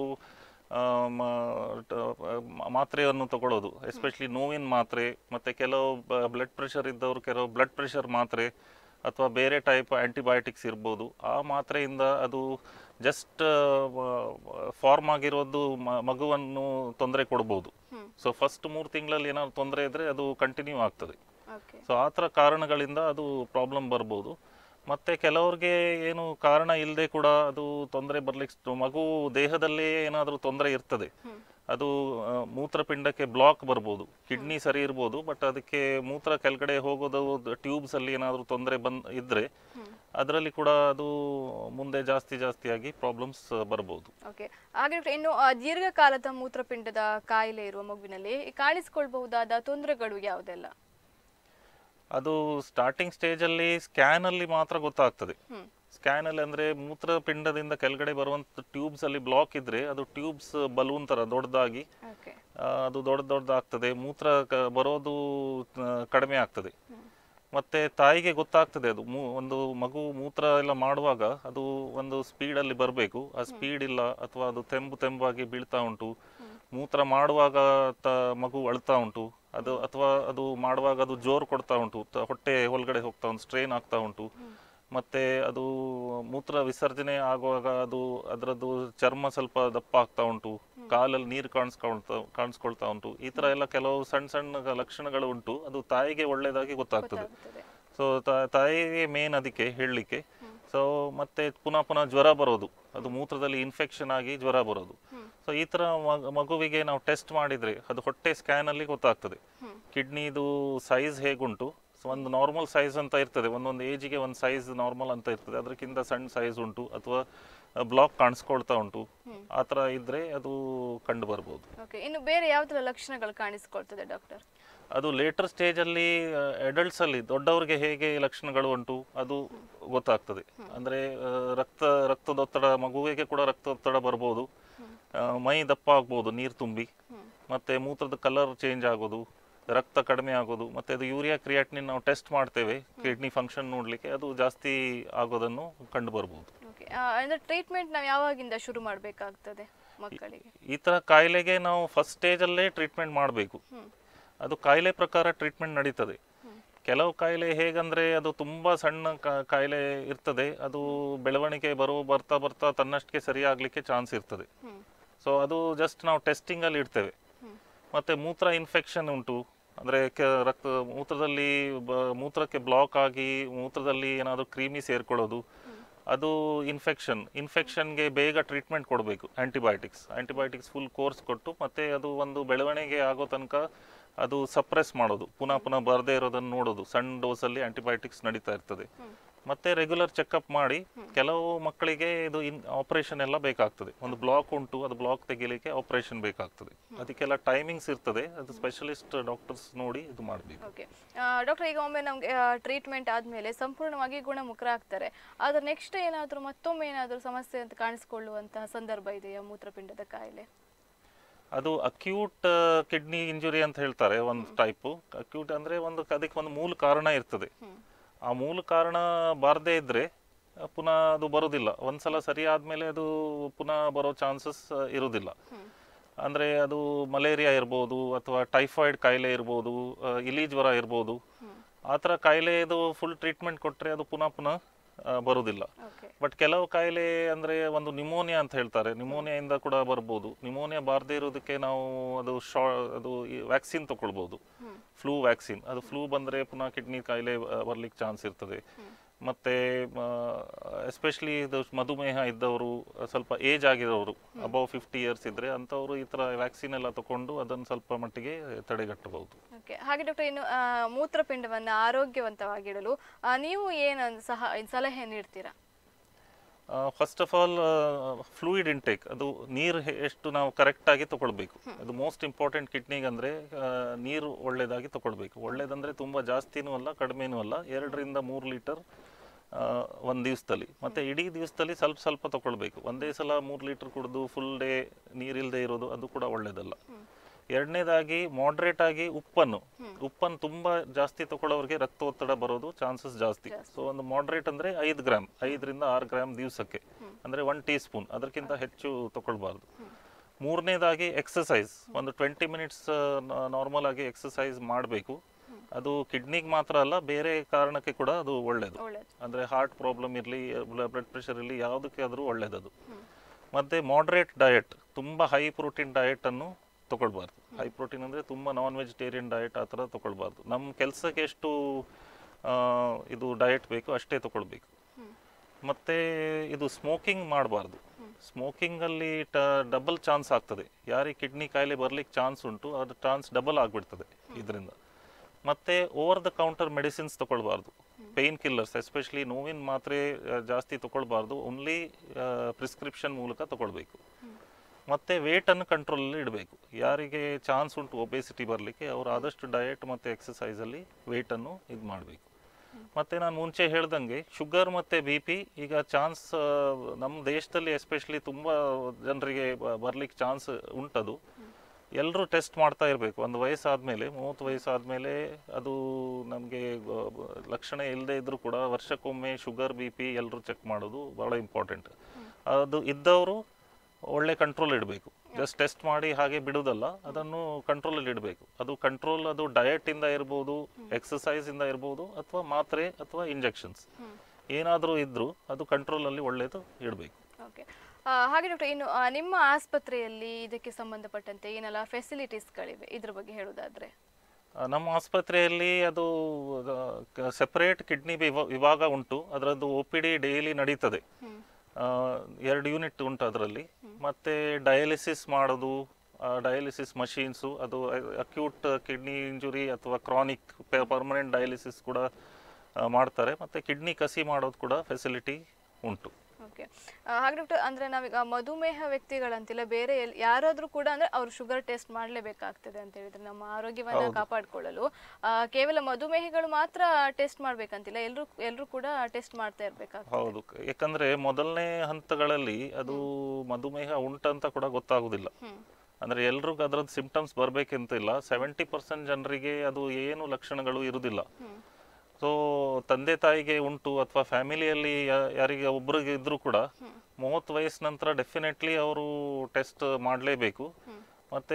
ಮಾತ್ರೆಯನ್ನು ತಗೊಳ್ಳೋದು, ಎಸ್ಪೆಷಲಿ ನೋವಿನ ಮಾತ್ರೆ, ಮತ್ತೆ ಕೆಲವು ಬ್ಲಡ್ ಪ್ರೆಷರ್ ಇದ್ದವರು ಕೆಲವು ಬ್ಲಡ್ ಪ್ರೆಷರ್ ಮಾತ್ರೆ ಅಥವಾ ಬೇರೆ ಟೈಪ್ ಆಂಟಿಬಯೋಟಿಕ್ಸ್ ಇರ್ಬೋದು, ಆ ಮಾತ್ರೆಯಿಂದ ಅದು ಜಸ್ಟ್ ಫಾರ್ಮ್ ಆಗಿರೋದು ಮಗುವನ್ನು ತೊಂದರೆ ಕೊಡ್ಬೋದು. ಸೊ ಫಸ್ಟ್ 3 ತಿಂಗಳಲ್ಲಿ ಏನಾದ್ರು ತೊಂದರೆ ಇದ್ರೆ ಅದು ಕಂಟಿನ್ಯೂ ಆಗ್ತದೆ. ಓಕೆ. ಸೊ ಆ ಥರ ಕಾರಣಗಳಿಂದ ಅದು ಪ್ರಾಬ್ಲಮ್ ಬರ್ಬೋದು. ಮತ್ತೆ ಕೆಲವ್ರಿಗೆ ಏನು ಕಾರಣ ಇಲ್ಲದೆ ಕೂಡ ಅದು ತೊಂದರೆ ಬರ್ಲಿಕ್ಕೆ, ಮಗು ದೇಹದಲ್ಲಿ ಏನಾದರೂ ತೊಂದರೆ ಇರ್ತದೆ, ಅದು ಮೂತ್ರಪಿಂಡಕ್ಕೆ ಬ್ಲಾಕ್ ಬರ್ಬೋದು, ಕಿಡ್ನಿ ಸರಿ ಇರ್ಬೋದು, ಬಟ್ ಅದಕ್ಕೆ ಮೂತ್ರ ಕೆಳಗಡೆ ಹೋಗೋದು ಟ್ಯೂಬ್ಸ್ ಅಲ್ಲಿ ಏನಾದರೂ ತೊಂದರೆ ಇದ್ರೆ ಅದರಲ್ಲಿ ಕೂಡ ಅದು ಮುಂದೆ ಜಾಸ್ತಿಯಾಗಿ ಪ್ರಾಬ್ಲಮ್ಸ್ ಬರ್ಬೋದು. ಓಕೆ. ಹಾಗೆ ಇನ್ನು ದೀರ್ಘಕಾಲದ ಮೂತ್ರಪಿಂಡದ ಕಾಯಿಲೆ ಇರುವ ಮಗುವಿನಲ್ಲಿ ಕಾಣಿಸಿಕೊಳ್ಬಹುದಾದ ತೊಂದರೆಗಳು ಯಾವುದೆಲ್ಲ? ಅದು ಸ್ಟಾರ್ಟಿಂಗ್ ಸ್ಟೇಜ್ ಅಲ್ಲಿ ಸ್ಕ್ಯಾನ್ ಅಲ್ಲಿ ಮಾತ್ರ ಗೊತ್ತಾಗ್ತದೆ. ಸ್ಕ್ಯಾನ್ ಅಲ್ಲಿ ಅಂದ್ರೆ ಮೂತ್ರಪಿಂಡದಿಂದ ಕೆಳಗಡೆ ಬರುವಂತ ಟ್ಯೂಬ್ಸ್ ಅಲ್ಲಿ ಬ್ಲಾಕ್ ಇದ್ರೆ ಅದು ಟ್ಯೂಬ್ಸ್ ಬಲೂನ್ ತರ ದೊಡ್ಡದಾಗಿ ಅದು ದೊಡ್ಡದಾಗ್ತದೆ, ಮೂತ್ರ ಬರೋದು ಕಡಿಮೆ ಆಗ್ತದೆ. ಮತ್ತೆ ತಾಯಿಗೆ ಗೊತ್ತಾಗ್ತದೆ ಅದು ಒಂದು ಮಗು ಮೂತ್ರ ಎಲ್ಲ ಮಾಡುವಾಗ ಅದು ಒಂದು ಸ್ಪೀಡ್ ಅಲ್ಲಿ ಬರಬೇಕು, ಆ ಸ್ಪೀಡ್ ಇಲ್ಲ, ಅಥವಾ ಅದು ತೆಂಬಾಗಿ ಬೀಳ್ತಾ ಉಂಟು, ಮೂತ್ರ ಮಾಡುವಾಗ ಮಗು ಅಳ್ತಾ ಉಂಟು, ಅದು ಅಥವಾ ಅದು ಮಾಡುವಾಗ ಅದು ಜೋರು ಕೊಡ್ತಾ ಉಂಟು, ಹೊಟ್ಟೆ ಒಳಗಡೆ ಹೋಗ್ತಾ ಉಂಟು, ಸ್ಟ್ರೈನ್ ಆಗ್ತಾ ಉಂಟು, ಮತ್ತೆ ಅದು ಮೂತ್ರ ವಿಸರ್ಜನೆ ಆಗುವಾಗ ಅದು ಅದರದ್ದು ಚರ್ಮ ಸ್ವಲ್ಪ ದಪ್ಪ ಆಗ್ತಾ ಉಂಟು, ಕಾಲಲ್ಲಿ ನೀರು ಕಾಣಿಸ್ಕೊಳ್ತಾ ಉಂಟು, ಈ ತರ ಎಲ್ಲ ಕೆಲವು ಸಣ್ಣ ಲಕ್ಷಣಗಳು ಉಂಟು. ಅದು ತಾಯಿಗೆ ಒಳ್ಳೇದಾಗಿ ಗೊತ್ತಾಗ್ತದೆ. ಸೊ ತಾಯಿಗೆ ಮೇನ್ ಅದಕ್ಕೆ ಹೇಳಲಿಕ್ಕೆ. ಸೊ ಮತ್ತೆ ಪುನಃ ಜ್ವರ ಬರೋದು, ಅದು ಮೂತ್ರದಲ್ಲಿ ಇನ್ಫೆಕ್ಷನ್ ಆಗಿ ಜ್ವರ ಬರೋದು. ಸೊ ಈ ತರ ಮಗುವಿಗೆ ನಾವು ಟೆಸ್ಟ್ ಮಾಡಿದ್ರೆ ಅದು ಹೊಟ್ಟೆ ಸ್ಕ್ಯಾನ್ ಅಲ್ಲಿ ಗೊತ್ತಾಗ್ತದೆ ಕಿಡ್ನಿದು ಸೈಜ್ ಹೇಗುಂಟು. ಸೊ ಒಂದು ನಾರ್ಮಲ್ ಸೈಜ್ ಅಂತ ಇರ್ತದೆ, ಒಂದೊಂದು ಏಜಿಗೆ ಒಂದು ಸೈಜ್ ನಾರ್ಮಲ್ ಅಂತ ಇರ್ತದೆ, ಅದಕ್ಕಿಂತ ಸಣ್ಣ ಸೈಜ್ ಉಂಟು ಅಥವಾ ಬ್ಲಾಕ್ ಕಾಣಿಸ್ಕೊಳ್ತಾ ಉಂಟು, ಆ ತರ ಇದ್ರೆ ಅದು ಕಂಡು ಬರ್ಬೋದು. ಇನ್ನು ಬೇರೆ ಯಾವ ತರ ಲಕ್ಷಣಗಳು ಕಾಣಿಸ್ಕೊಳ್ತದೆ ಡಾಕ್ಟರ್? ಅದು ಲೇಟರ್ ಸ್ಟೇಜ್ ಅಲ್ಲಿ ಅಡಲ್ಟ್ಸ್ ಅಲ್ಲಿ ದೊಡ್ಡವರಿಗೆ ಹೇಗೆ ಲಕ್ಷಣಗಳು ಉಂಟು ಅದು ಗೊತ್ತಾಗ್ತದೆ. ಅಂದ್ರೆ ರಕ್ತದೊತ್ತಡ, ಮಗುವಿಗೆ ಕೂಡ ರಕ್ತದೊತ್ತಡ ಬರ್ಬೋದು, ಮೈ ದಪ್ಪ ಆಗ್ಬೋದು ನೀರು ತುಂಬಿ, ಮತ್ತೆ ಮೂತ್ರದ ಕಲರ್ ಚೇಂಜ್ ಆಗೋದು, ರಕ್ತ ಕಡಿಮೆ ಆಗೋದು, ಮತ್ತೆ ಅದು ಯೂರಿಯಾ ಕ್ರಿಯಾಟಿನಿನ್ ನಾವು ಟೆಸ್ಟ್ ಮಾಡ್ತೇವೆ ಕಿಡ್ನಿ ಫಂಕ್ಷನ್ ನೋಡ್ಲಿಕ್ಕೆ, ಅದು ಜಾಸ್ತಿ ಆಗೋದನ್ನು ಕಂಡು ಬರ್ಬೋದು. ಟ್ರೀಟ್ಮೆಂಟ್ ನಾವು ಯಾವಾಗಿಂದ ಶುರು ಮಾಡಬೇಕಾಗ್ತದೆ ಮಕ್ಕಳಿಗೆ? ಈ ತರ ಕಾಯಿಲೆಗೆ ನಾವು ಫಸ್ಟ್ ಸ್ಟೇಜ್ ಅಲ್ಲೇ ಟ್ರೀಟ್ಮೆಂಟ್ ಮಾಡಬೇಕು. ಅದು ಕಾಯಿಲೆ ಪ್ರಕಾರ ಟ್ರೀಟ್ಮೆಂಟ್ ನಡೀತದೆ. ಕೆಲವು ಕಾಯಿಲೆ ಹೇಗಂದ್ರೆ ಅದು ತುಂಬಾ ಸಣ್ಣ ಕಾಯಿಲೆ ಇರ್ತದೆ, ಅದು ಬೆಳವಣಿಗೆ ಬರ್ತಾ ತನ್ನಷ್ಟಕ್ಕೆ ಸರಿ ಆಗ್ಲಿಕ್ಕೆ ಚಾನ್ಸ್ ಇರ್ತದೆ. ಸೊ ಅದು ಜಸ್ಟ್ ನಾವು ಟೆಸ್ಟಿಂಗ್ ಅಲ್ಲಿ ಇಡ್ತೇವೆ. ಮತ್ತೆ ಮೂತ್ರ ಇನ್ಫೆಕ್ಷನ್ ಉಂಟು, ಅಂದ್ರೆ ಮೂತ್ರಕ್ಕೆ ಬ್ಲಾಕ್ ಆಗಿ ಮೂತ್ರದಲ್ಲಿ ಏನಾದ್ರು ಕ್ರೀಮಿ ಸೇರ್ಕೊಳ್ಳೋದು, ಅದು ಇನ್ಫೆಕ್ಷನ್ಗೆ ಬೇಗ ಟ್ರೀಟ್ಮೆಂಟ್ ಕೊಡಬೇಕು. ಆಂಟಿಬಯೋಟಿಕ್ಸ್ ಫುಲ್ ಕೋರ್ಸ್ ಕೊಟ್ಟು, ಮತ್ತೆ ಅದು ಒಂದು ಬೆಳವಣಿಗೆ ಆಗೋ ತನಕ ಅದು ಸಪ್ರೆಸ್ ಮಾಡೋದು, ಪುನಃ ಬರದೇ ಇರೋದನ್ನು ನೋಡೋದು, ಸಣ್ಣ ಡೋಸಲ್ಲಿ ಆಂಟಿಬಯೋಟಿಕ್ಸ್ ನಡೀತಾ ಇರ್ತದೆ. ಮತ್ತೆ ರೆಗ್ಯುಲರ್ ಚೆಕ್ಅಪ್ ಮಾಡಿ, ಕೆಲವು ಮಕ್ಕಳಿಗೆ ಇದು ಆಪರೇಷನ್ ಎಲ್ಲ ಬೇಕಾಗ್ತದೆ. ಒಂದು ಬ್ಲಾಕ್ ಉಂಟು, ಅದು ಬ್ಲಾಕ್ ತೆಗಿಲಿಕ್ಕೆ ಆಪರೇಷನ್ ಬೇಕಾಗ್ತದೆ. ಅದಕ್ಕೆಲ್ಲ ಟೈಮಿಂಗ್ಸ್ ಇರ್ತದೆ, ಅದು ಸ್ಪೆಷಲಿಸ್ಟ್ ಡಾಕ್ಟರ್ಸ್ ನೋಡಿ ಇದು ಮಾಡಬೇಕು. ಡಾಕ್ಟರ್, ಈಗ ಒಮ್ಮೆ ನಮ್ಗೆ ಟ್ರೀಟ್ಮೆಂಟ್ ಆದ್ಮೇಲೆ ಸಂಪೂರ್ಣವಾಗಿ ಗುಣಮುಖರಾಗ್ತಾರೆ, ಆದ್ರೆ ನೆಕ್ಸ್ಟ್ ಏನಾದರೂ ಮತ್ತೊಮ್ಮೆ ಏನಾದರೂ ಸಮಸ್ಯೆ ಅಂತ ಕಾಣಿಸಿಕೊಳ್ಳುವಂತಹ ಸಂದರ್ಭ ಇದೆಯಾ ಮೂತ್ರಪಿಂಡದ ಕಾಯಿಲೆ? ಅದು ಅಕ್ಯೂಟ್ ಕಿಡ್ನಿ ಇಂಜುರಿ ಅಂತ ಹೇಳ್ತಾರೆ ಒಂದು ಟೈಪು. ಅಕ್ಯೂಟ್ ಅಂದ್ರೆ ಅದಕ್ಕೆ ಒಂದು ಮೂಲ ಕಾರಣ ಇರ್ತದೆ. ಆ ಮೂಲ ಕಾರಣ ಬಾರದೇ ಇದ್ರೆ ಪುನಃ ಅದು ಬರೋದಿಲ್ಲ. ಒಂದ್ಸಲ ಸರಿ ಆದ್ಮೇಲೆ ಅದು ಪುನಃ ಬರೋ ಚಾನ್ಸಸ್ ಇರುವುದಿಲ್ಲ. ಅಂದ್ರೆ ಅದು ಮಲೇರಿಯಾ ಇರ್ಬೋದು, ಅಥವಾ ಟೈಫಾಯ್ಡ್ ಕಾಯಿಲೆ ಇರ್ಬೋದು, ಇಲಿ ಜ್ವರ ಇರ್ಬೋದು. ಆ ಥರ ಕಾಯಿಲೆದು ಫುಲ್ ಟ್ರೀಟ್ಮೆಂಟ್ ಕೊಟ್ಟರೆ ಅದು ಪುನಃ ಬರುವುದಿಲ್ಲ. ಬಟ್ ಕೆಲವು ಕಾಯಿಲೆ ಅಂದ್ರೆ ಒಂದು ನಿಮೋನಿಯಾ ಅಂತ ಹೇಳ್ತಾರೆ, ನಿಮೋನಿಯಾದಿಂದ ಕೂಡ ಬರ್ಬೋದು. ನಿಮೋನಿಯಾ ಬಾರದೇ ಇರೋದಕ್ಕೆ ನಾವು ಅದು ವ್ಯಾಕ್ಸಿನ್ ತಗೊಳ್ಬೋದು, ಫ್ಲೂ ವ್ಯಾಕ್ಸಿನ್. ಅದು ಫ್ಲೂ ಬಂದ್ರೆ ಪುನಃ ಕಿಡ್ನಿ ಕಾಯಿಲೆ ಬರ್ಲಿಕ್ಕೆ ಚಾನ್ಸ್ ಇರ್ತದೆ. ಮತ್ತೆ ಎಸ್ಪೆಷಲಿ ಇದು ಮಧುಮೇಹ ಇದ್ದವರು, ಸ್ವಲ್ಪ ಏಜ್ ಆಗಿರೋರು, ಅಬೌವ್ 50 years ಇದ್ರೆ ಅಂಥವ್ರು ಈ ತರ ವ್ಯಾಕ್ಸಿನ್ ಎಲ್ಲ ತಗೊಂಡು ಅದನ್ನು ಸ್ವಲ್ಪ ಮಟ್ಟಿಗೆ ತಡೆಗಟ್ಟಬಹುದು. ಹಾಗೆ ಡಾಕ್ಟರ್, ಇನ್ನು ಮೂತ್ರಪಿಂಡವನ್ನು ಆರೋಗ್ಯವಂತವಾಗಿಡಲು ನೀವು ಏನು ಸಲಹೆ ನೀಡ್ತೀರಾ? First of all fluid intake, ಅದು ನೀರು ಎಷ್ಟು ನಾವು ಕರೆಕ್ಟ್ ಆಗಿ ತಗೊಳ್ಬೇಕು. ಅದು ಮೋಸ್ಟ್ ಇಂಪಾರ್ಟೆಂಟ್ ಕಿಡ್ನಿಗೆ. ಅಂದ್ರೆ ನೀರು ಒಳ್ಳೇದಾಗಿ ತಗೊಳ್ಬೇಕು. ಒಳ್ಳೇದಂದ್ರೆ ತುಂಬಾ ಜಾಸ್ತಿನೂ ಅಲ್ಲ, ಕಡಿಮೆನೂ ಅಲ್ಲ. 2 ರಿಂದ 3 ಲೀಟರ್ ಒಂದು ದಿವಸದಲ್ಲಿ. ಮತ್ತೆ ಇಡೀ ದಿವಸದಲ್ಲಿ ಸ್ವಲ್ಪ ತಗೊಳ್ಬೇಕು. ಒಂದೇ ಸಲ 3 ಲೀಟರ್ ಕುಡಿದು ಫುಲ್ ಡೇ ನೀರಿಲ್ಲದೆ ಇರೋದು ಅದು ಕೂಡ ಒಳ್ಳೇದಲ್ಲ. ಎರಡನೇದಾಗಿ ಮಾಡ್ರೇಟ್ ಆಗಿ ಉಪ್ಪನ್ನು ತುಂಬಾ ಜಾಸ್ತಿ ತಗೊಳ್ಳೋರಿಗೆ ರಕ್ತದೊತ್ತಡ ಬರೋದು ಚಾನ್ಸಸ್ ಜಾಸ್ತಿ. ಸೊ ಒಂದು ಮಾಡ್ರೇಟ್ ಅಂದ್ರೆ 5 ಗ್ರಾಮ್, 5 ರಿಂದ 6 ಗ್ರಾಮ್ ದಿವಸಕ್ಕೆ, ಅಂದ್ರೆ 1 ಟೀ ಸ್ಪೂನ್, ಅದಕ್ಕಿಂತ ಹೆಚ್ಚು ತಗೊಳ್ಬಾರ್ದು. ಮೂರನೇದಾಗಿ ಎಕ್ಸಸೈಸ್, ಒಂದು 20 ಮಿನಿಟ್ಸ್ ನಾರ್ಮಲ್ ಆಗಿ ಎಕ್ಸಸೈಸ್ ಮಾಡಬೇಕು. ಅದು ಕಿಡ್ನಿಗೆ ಮಾತ್ರ ಅಲ್ಲ, ಬೇರೆ ಕಾರಣಕ್ಕೆ ಕೂಡ ಅದು ಒಳ್ಳೇದು. ಅಂದ್ರೆ ಹಾರ್ಟ್ ಪ್ರಾಬ್ಲಮ್ ಇರಲಿ, ಬ್ಲಡ್ ಪ್ರೆಷರ್ ಇರಲಿ, ಯಾವುದಕ್ಕೆ ಆದ್ರೂ ಒಳ್ಳೇದದು. ಮತ್ತೆ ಮಾಡ್ರೇಟ್ ಡಯಟ್, ತುಂಬಾ ಹೈ ಪ್ರೋಟೀನ್ ಡಯಟ್ ಅನ್ನು ತಗೊಳ್ಬಾರ್ದು. ಹೈ ಪ್ರೋಟೀನ್ ಅಂದರೆ ತುಂಬ ನಾನ್ ವೆಜಿಟೇರಿಯನ್ ಡಯಟ್ ಆ ಥರ ತಗೊಳ್ಬಾರ್ದು. ನಮ್ಮ ಕೆಲಸಕ್ಕೆ ಎಷ್ಟು ಇದು ಡಯಟ್ ಬೇಕು ಅಷ್ಟೇ ತಗೊಳ್ಬೇಕು. ಮತ್ತು ಇದು ಸ್ಮೋಕಿಂಗ್ ಮಾಡಬಾರ್ದು. ಸ್ಮೋಕಿಂಗಲ್ಲಿ ಡಬಲ್ ಚಾನ್ಸ್ ಆಗ್ತದೆ. ಯಾರಿಗೆ ಕಿಡ್ನಿ ಕಾಯಿಲೆ ಬರ್ಲಿಕ್ಕೆ ಚಾನ್ಸ್ ಉಂಟು ಅದು ಚಾನ್ಸ್ ಡಬಲ್ ಆಗಿಬಿಡ್ತದೆ ಇದರಿಂದ. ಮತ್ತು ಓವರ್ ದ ಕೌಂಟರ್ ಮೆಡಿಸಿನ್ಸ್ ತಗೊಳ್ಬಾರ್ದು. ಪೇಯ್ನ್ ಕಿಲ್ಲರ್ಸ್ ಎಸ್ಪೆಷಲಿ ನೋವಿನ ಮಾತ್ರೆ ಜಾಸ್ತಿ ತಗೊಳ್ಬಾರ್ದು. ಓನ್ಲಿ ಪ್ರಿಸ್ಕ್ರಿಪ್ಷನ್ ಮೂಲಕ ತಗೊಳ್ಬೇಕು. ಮತ್ತು ವೇಟನ್ನು ಕಂಟ್ರೋಲಲ್ಲಿ ಇಡಬೇಕು. ಯಾರಿಗೆ ಚಾನ್ಸ್ ಉಂಟು ಒಬೇಸಿಟಿ ಬರಲಿಕ್ಕೆ ಅವರು ಆದಷ್ಟು ಡಯಟ್ ಮತ್ತು ಎಕ್ಸಸೈಸಲ್ಲಿ ವೇಟನ್ನು ಇದು ಮಾಡಬೇಕು. ಮತ್ತು ನಾನು ಮುಂಚೆ ಹೇಳ್ದಂಗೆ ಶುಗರ್ ಮತ್ತು ಬಿ ಪಿ ಈಗ ಚಾನ್ಸ್ ನಮ್ಮ ದೇಶದಲ್ಲಿ ಎಸ್ಪೆಷಲಿ ತುಂಬ ಜನರಿಗೆ ಬರಲಿಕ್ಕೆ ಚಾನ್ಸ್ ಉಂಟದು. ಎಲ್ಲರೂ ಟೆಸ್ಟ್ ಮಾಡ್ತಾ ಇರಬೇಕು. ಒಂದು ವಯಸ್ಸಾದಮೇಲೆ 30 ವಯಸ್ಸಾದಮೇಲೆ ಅದು ನಮಗೆ ಲಕ್ಷಣ ಇಲ್ಲದೆ ಇದ್ದರೂ ಕೂಡ ವರ್ಷಕ್ಕೊಮ್ಮೆ ಶುಗರ್ ಬಿ ಪಿ ಎಲ್ಲರೂ ಚೆಕ್ ಮಾಡೋದು ಭಾಳ ಇಂಪಾರ್ಟೆಂಟ್. ಅದು ಇದ್ದವರು ಒಳ್ಳೆ ಕಂಟ್ರೋಲ್ ಇಡಬೇಕು. ಜಸ್ಟ್ ಟೆಸ್ಟ್ ಮಾಡಿ ಹಾಗೆ ಬಿಡೋದಲ್ಲ, ಅದನ್ನು ಕಂಟ್ರೋಲಲ್ಲಿ ಇಡಬೇಕು. ಅದು ಕಂಟ್ರೋಲ್ ಅದು ಡಯಟಿಂದ ಇರ್ಬೋದು, ಎಕ್ಸಸೈಸಿಂದ ಇರ್ಬೋದು, ಅಥವಾ ಮಾತ್ರೆ ಅಥವಾ ಇಂಜೆಕ್ಷನ್ಸ್ ಏನಾದರೂ ಇದ್ದರೂ ಅದು ಕಂಟ್ರೋಲಲ್ಲಿ ಒಳ್ಳೆಯದು ಇಡಬೇಕು. ಓಕೆ, ಹಾಗೆ ಡಾಕ್ಟರ್, ಇನ್ನು ನಿಮ್ಮ ಆಸ್ಪತ್ರೆಯಲ್ಲಿ ಇದಕ್ಕೆ ಸಂಬಂಧಪಟ್ಟಂತೆ ಏನೆಲ್ಲ ಫೆಸಿಲಿಟೀಸ್ಗಳಿವೆ ಇದ್ರ ಬಗ್ಗೆ ಹೇಳೋದಾದ್ರೆ? ನಮ್ಮ ಆಸ್ಪತ್ರೆಯಲ್ಲಿ ಅದು ಸೆಪರೇಟ್ ಕಿಡ್ನಿ ವಿಭಾಗ ಉಂಟು. ಅದರದ್ದು OPD ಡೈಲಿ ನಡೀತದೆ. 2 ಯೂನಿಟ್ ಉಂಟು ಅದರಲ್ಲಿ. ಮತ್ತು ಡಯಾಲಿಸಿಸ್ ಮಾಡೋದು, ಡಯಾಲಿಸಿಸ್ ಮಷೀನ್ಸು, ಅದು ಅಕ್ಯೂಟ್ ಕಿಡ್ನಿ ಇಂಜುರಿ ಅಥವಾ ಕ್ರಾನಿಕ್ ಪರ್ಮನೆಂಟ್ ಡಯಾಲಿಸಿಸ್ ಕೂಡ ಮಾಡ್ತಾರೆ. ಮತ್ತು ಕಿಡ್ನಿ ಕಸಿ ಮಾಡೋದು ಕೂಡ ಫೆಸಿಲಿಟಿ ಉಂಟು. ಓಕೆ, ಹಾಗೆ ಡಾಕ್ಟರ್, ಅಂದರೆ ನಾವೀಗ ಮಧುಮೇಹ ವ್ಯಕ್ತಿಗಳಂತಿಲ್ಲ, ಬೇರೆ ಯಾರಾದರೂ ಕೂಡ ಅಂದರೆ ಅವರು ಶುಗರ್ ಟೆಸ್ಟ್ ಮಾಡಲೇಬೇಕಾಗ್ತದೆ ಅಂತ ಹೇಳಿದ್ರೆ ನಮ್ಮ ಆರೋಗ್ಯವನ್ನು ಕಾಪಾಡಿಕೊಳ್ಳಲು ಕೇವಲ ಮಧುಮೇಹಿಗಳು ಮಾತ್ರ ಟೆಸ್ಟ್ ಮಾಡಬೇಕಂತಿಲ್ಲ, ಎಲ್ಲರೂ ಕೂಡ ಟೆಸ್ಟ್ ಮಾಡ್ತಾ ಇರಬೇಕಾಗ್ತದೆ. ಹೌದು, ಯಾಕಂದರೆ ಮೊದಲನೇ ಹಂತಗಳಲ್ಲಿ ಅದು ಮಧುಮೇಹ ಉಂಟಂತ ಕೂಡ ಗೊತ್ತಾಗೋದಿಲ್ಲ. ಅಂದರೆ ಎಲ್ರಿಗೂ ಅದರದ್ದು ಸಿಂಪ್ಟಮ್ಸ್ ಬರಬೇಕಂತಿಲ್ಲ. 70% ಜನರಿಗೆ ಅದು ಏನು ಲಕ್ಷಣಗಳು ಇರುವುದಿಲ್ಲ. ಸೊ ತಂದೆ ತಾಯಿಗೆ ಉಂಟು ಅಥವಾ ಫ್ಯಾಮಿಲಿಯಲ್ಲಿ ಯಾರಿಗೆ ಒಬ್ರಿಗೆ ಇದ್ರೂ ಕೂಡ 30 ವಯಸ್ಸು ನಂತರ ಡೆಫಿನೆಟ್ಲಿ ಅವರು ಟೆಸ್ಟ್ ಮಾಡಲೇಬೇಕು. ಮತ್ತು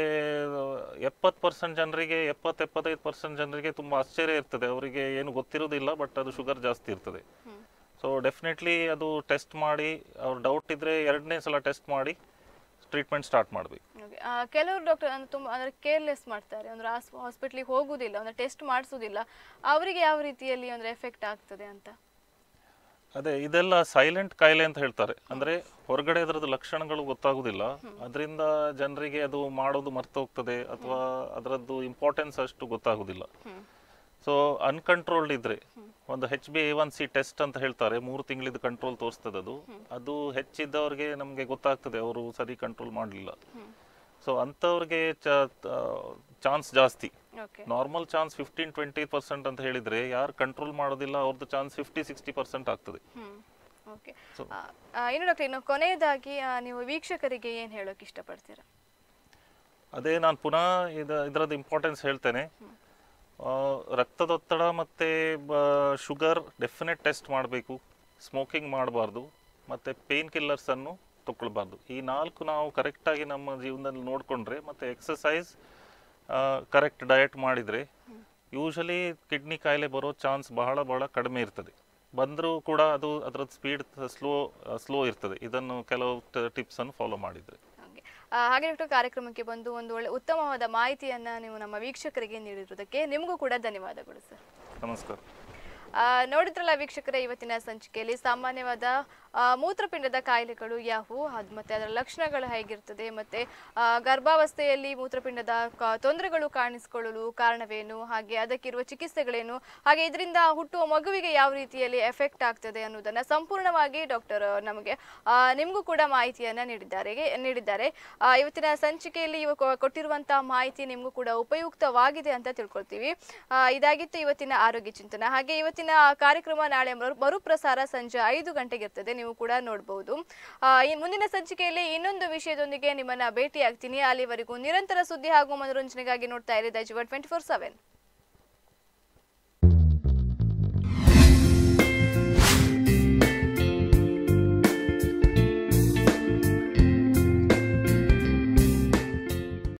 70% ಜನರಿಗೆ 70-75% ಜನರಿಗೆ ತುಂಬ ಆಶ್ಚರ್ಯ ಇರ್ತದೆ. ಅವರಿಗೆ ಏನು ಗೊತ್ತಿರೋದಿಲ್ಲ, ಬಟ್ ಅದು ಶುಗರ್ ಜಾಸ್ತಿ ಇರ್ತದೆ. ಸೊ ಡೆಫಿನೆಟ್ಲಿ ಅದು ಟೆಸ್ಟ್ ಮಾಡಿ, ಅವ್ರ ಡೌಟ್ ಇದ್ದರೆ 2ನೇ ಸಲ ಟೆಸ್ಟ್ ಮಾಡಿ ಟ್ರೀಟ್ಮೆಂಟ್ ಸ್ಟಾರ್ಟ್ ಮಾಡಬೇಕು. ಕೆಲವರು ಡಾಕ್ಟರ್ ತುಂಬ ಅಂದರೆ ಕೇರ್ಲೆಸ್ ಮಾಡ್ತಾರೆ, ಅಂದರೆ ಹಾಸ್ಪಿಟ್ಲಿಗೆ ಹೋಗುವುದಿಲ್ಲ, ಅಂದರೆ ಟೆಸ್ಟ್ ಮಾಡಿಸೋದಿಲ್ಲ. ಅವರಿಗೆ ಯಾವ ರೀತಿಯಲ್ಲಿ ಅಂದರೆ ಎಫೆಕ್ಟ್ ಆಗ್ತದೆ ಅಂತ? ಅದೇ, ಇದೆಲ್ಲ ಸೈಲೆಂಟ್ ಕಾಯಿಲೆ ಅಂತ ಹೇಳ್ತಾರೆ. ಅಂದರೆ ಹೊರಗಡೆ ಅದರದ್ದು ಲಕ್ಷಣಗಳು ಗೊತ್ತಾಗೋದಿಲ್ಲ. ಅದರಿಂದ ಜನರಿಗೆ ಅದು ಮಾಡೋದು ಮರ್ತೋಗ್ತದೆ ಅಥವಾ ಅದರದ್ದು ಇಂಪಾರ್ಟೆನ್ಸ್ ಅಷ್ಟು ಗೊತ್ತಾಗೋದಿಲ್ಲ. ಸೊ ಅನ್ಕಂಟ್ರೋಲ್ಡ್ ಇದ್ರೆ ಒಂದು HbA1c ಟೆಸ್ಟ್ ಅಂತ ಹೇಳ್ತಾರೆ, 3 ತಿಂಗಳಿದ್ದು ಕಂಟ್ರೋಲ್ ತೋರಿಸ್ತದೆ. ಅದು ಹೆಚ್ಚಿದ್ದವ್ರಿಗೆ ನಮಗೆ ಗೊತ್ತಾಗ್ತದೆ ಅವರು ಸರಿ ಕಂಟ್ರೋಲ್ ಮಾಡಲಿಲ್ಲ. ಸೊ ಅಂಥವ್ರಿಗೆ ಚಾನ್ಸ್ ಜಾಸ್ತಿ. ನಾರ್ಮಲ್ ಚಾನ್ಸ್ 15-20% ಅಂತ ಹೇಳಿದ್ರೆ, ಯಾರು ಕಂಟ್ರೋಲ್ ಮಾಡೋದಿಲ್ಲ ಅವ್ರದ್ದು ಚಾನ್ಸ್ 50-60% ಆಗ್ತದೆ. ಓಕೆ, ಇನ್ನು ಡಾಕ್ಟರ್, ಇನ್ನು ಕೊನೆಯದಾಗಿ ನೀವು ವೀಕ್ಷಕರಿಗೆ ಏನು ಹೇಳೋಕೆ ಇಷ್ಟಪಡ್ತೀರಾ? ಅದೇ, ನಾನು ಪುನಃ ಇದರದ್ದು ಇಂಪಾರ್ಟೆನ್ಸ್ ಹೇಳ್ತೇನೆ. ರಕ್ತದೊತ್ತಡ ಮತ್ತು ಶುಗರ್ ಡೆಫಿನೆಟ್ ಟೆಸ್ಟ್ ಮಾಡಬೇಕು. ಸ್ಮೋಕಿಂಗ್ ಮಾಡಬಾರ್ದು. ಮತ್ತು ಪೇಯ್ನ್ ಕಿಲ್ಲರ್ಸನ್ನು ತಗೊಳ್ಬಾರ್ದು. ಈ 4 ನಾವು ಕರೆಕ್ಟಾಗಿ ನಮ್ಮ ಜೀವನದಲ್ಲಿ ನೋಡಿಕೊಂಡ್ರೆ ಮತ್ತು ಎಕ್ಸಸೈಸ್ ಕರೆಕ್ಟ್ ಡಯಟ್ ಮಾಡಿದರೆ ಯೂಶಲಿ ಕಿಡ್ನಿ ಕಾಯಿಲೆ ಬರೋ ಚಾನ್ಸ್ ಬಹಳ ಕಡಿಮೆ ಇರ್ತದೆ. ಬಂದರೂ ಕೂಡ ಅದು ಅದರದ್ದು ಸ್ಪೀಡ್ ಸ್ಲೋ ಇರ್ತದೆ. ಇದನ್ನು ಕೆಲವು ಟಿಪ್ಸನ್ನು ಫಾಲೋ ಮಾಡಿದರೆ. ಹಾಗೆ ಡಾಕ್ಟರ್, ಕಾರ್ಯಕ್ರಮಕ್ಕೆ ಬಂದು ಒಂದು ಒಳ್ಳೆ ಉತ್ತಮವಾದ ಮಾಹಿತಿಯನ್ನು ನೀವು ನಮ್ಮ ವೀಕ್ಷಕರಿಗೆ ನೀಡಿರುವುದಕ್ಕೆ ನಿಮಗೂ ಕೂಡ ಧನ್ಯವಾದಗಳು ಸರ್. ನಮಸ್ಕಾರ. ನೋಡಿದ್ರಲ್ಲ ವೀಕ್ಷಕರೇ, ಇವತ್ತಿನ ಸಂಚಿಕೆಯಲ್ಲಿ ಸಾಮಾನ್ಯವಾದ ಮೂತ್ರಪಿಂಡದ ಕಾಯಿಲೆಗಳು ಯಾವುವು, ಮತ್ತು ಅದರ ಲಕ್ಷಣಗಳು ಹೇಗಿರ್ತದೆ, ಮತ್ತು ಗರ್ಭಾವಸ್ಥೆಯಲ್ಲಿ ಮೂತ್ರಪಿಂಡದ ತೊಂದರೆಗಳು ಕಾಣಿಸಿಕೊಳ್ಳಲು ಕಾರಣವೇನು, ಹಾಗೆ ಅದಕ್ಕಿರುವ ಚಿಕಿತ್ಸೆಗಳೇನು, ಹಾಗೆ ಇದರಿಂದ ಹುಟ್ಟುವ ಮಗುವಿಗೆ ಯಾವ ರೀತಿಯಲ್ಲಿ ಎಫೆಕ್ಟ್ ಆಗ್ತದೆ ಅನ್ನೋದನ್ನು ಸಂಪೂರ್ಣವಾಗಿ ಡಾಕ್ಟರ್ ನಮಗೆ ನಿಮಗೂ ಕೂಡ ಮಾಹಿತಿಯನ್ನು ನೀಡಿದ್ದಾರೆ. ಇವತ್ತಿನ ಸಂಚಿಕೆಯಲ್ಲಿ ಕೊಟ್ಟಿರುವಂತಹ ಮಾಹಿತಿ ನಿಮಗೂ ಕೂಡ ಉಪಯುಕ್ತವಾಗಿದೆ ಅಂತ ತಿಳ್ಕೊಳ್ತೀವಿ. ಇದಾಗಿತ್ತು ಇವತ್ತಿನ ಆರೋಗ್ಯ ಚಿಂತನ. ಹಾಗೆ ಇವತ್ತಿನ ಕಾರ್ಯಕ್ರಮ ನಾಳೆ ಮರುಪ್ರಸಾರ ಸಂಜೆ 5 ಗಂಟೆಗೆ ಇರ್ತದೆ, ನೀವು ಕೂಡ ನೋಡಬಹುದು. ಮುಂದಿನ ಸಂಚಿಕೆಯಲ್ಲಿ ಇನ್ನೊಂದು ವಿಷಯದೊಂದಿಗೆ ನಿಮ್ಮನ್ನ ಭೇಟಿ ಆಗ್ತೀನಿ. ಅಲ್ಲಿವರೆಗೂ ನಿರಂತರ ಸುದ್ದಿ ಹಾಗೂ ಮನೋರಂಜನೆಗಾಗಿ ನೋಡ್ತಾ ಇರಿ ದೈಜ್ 24/7.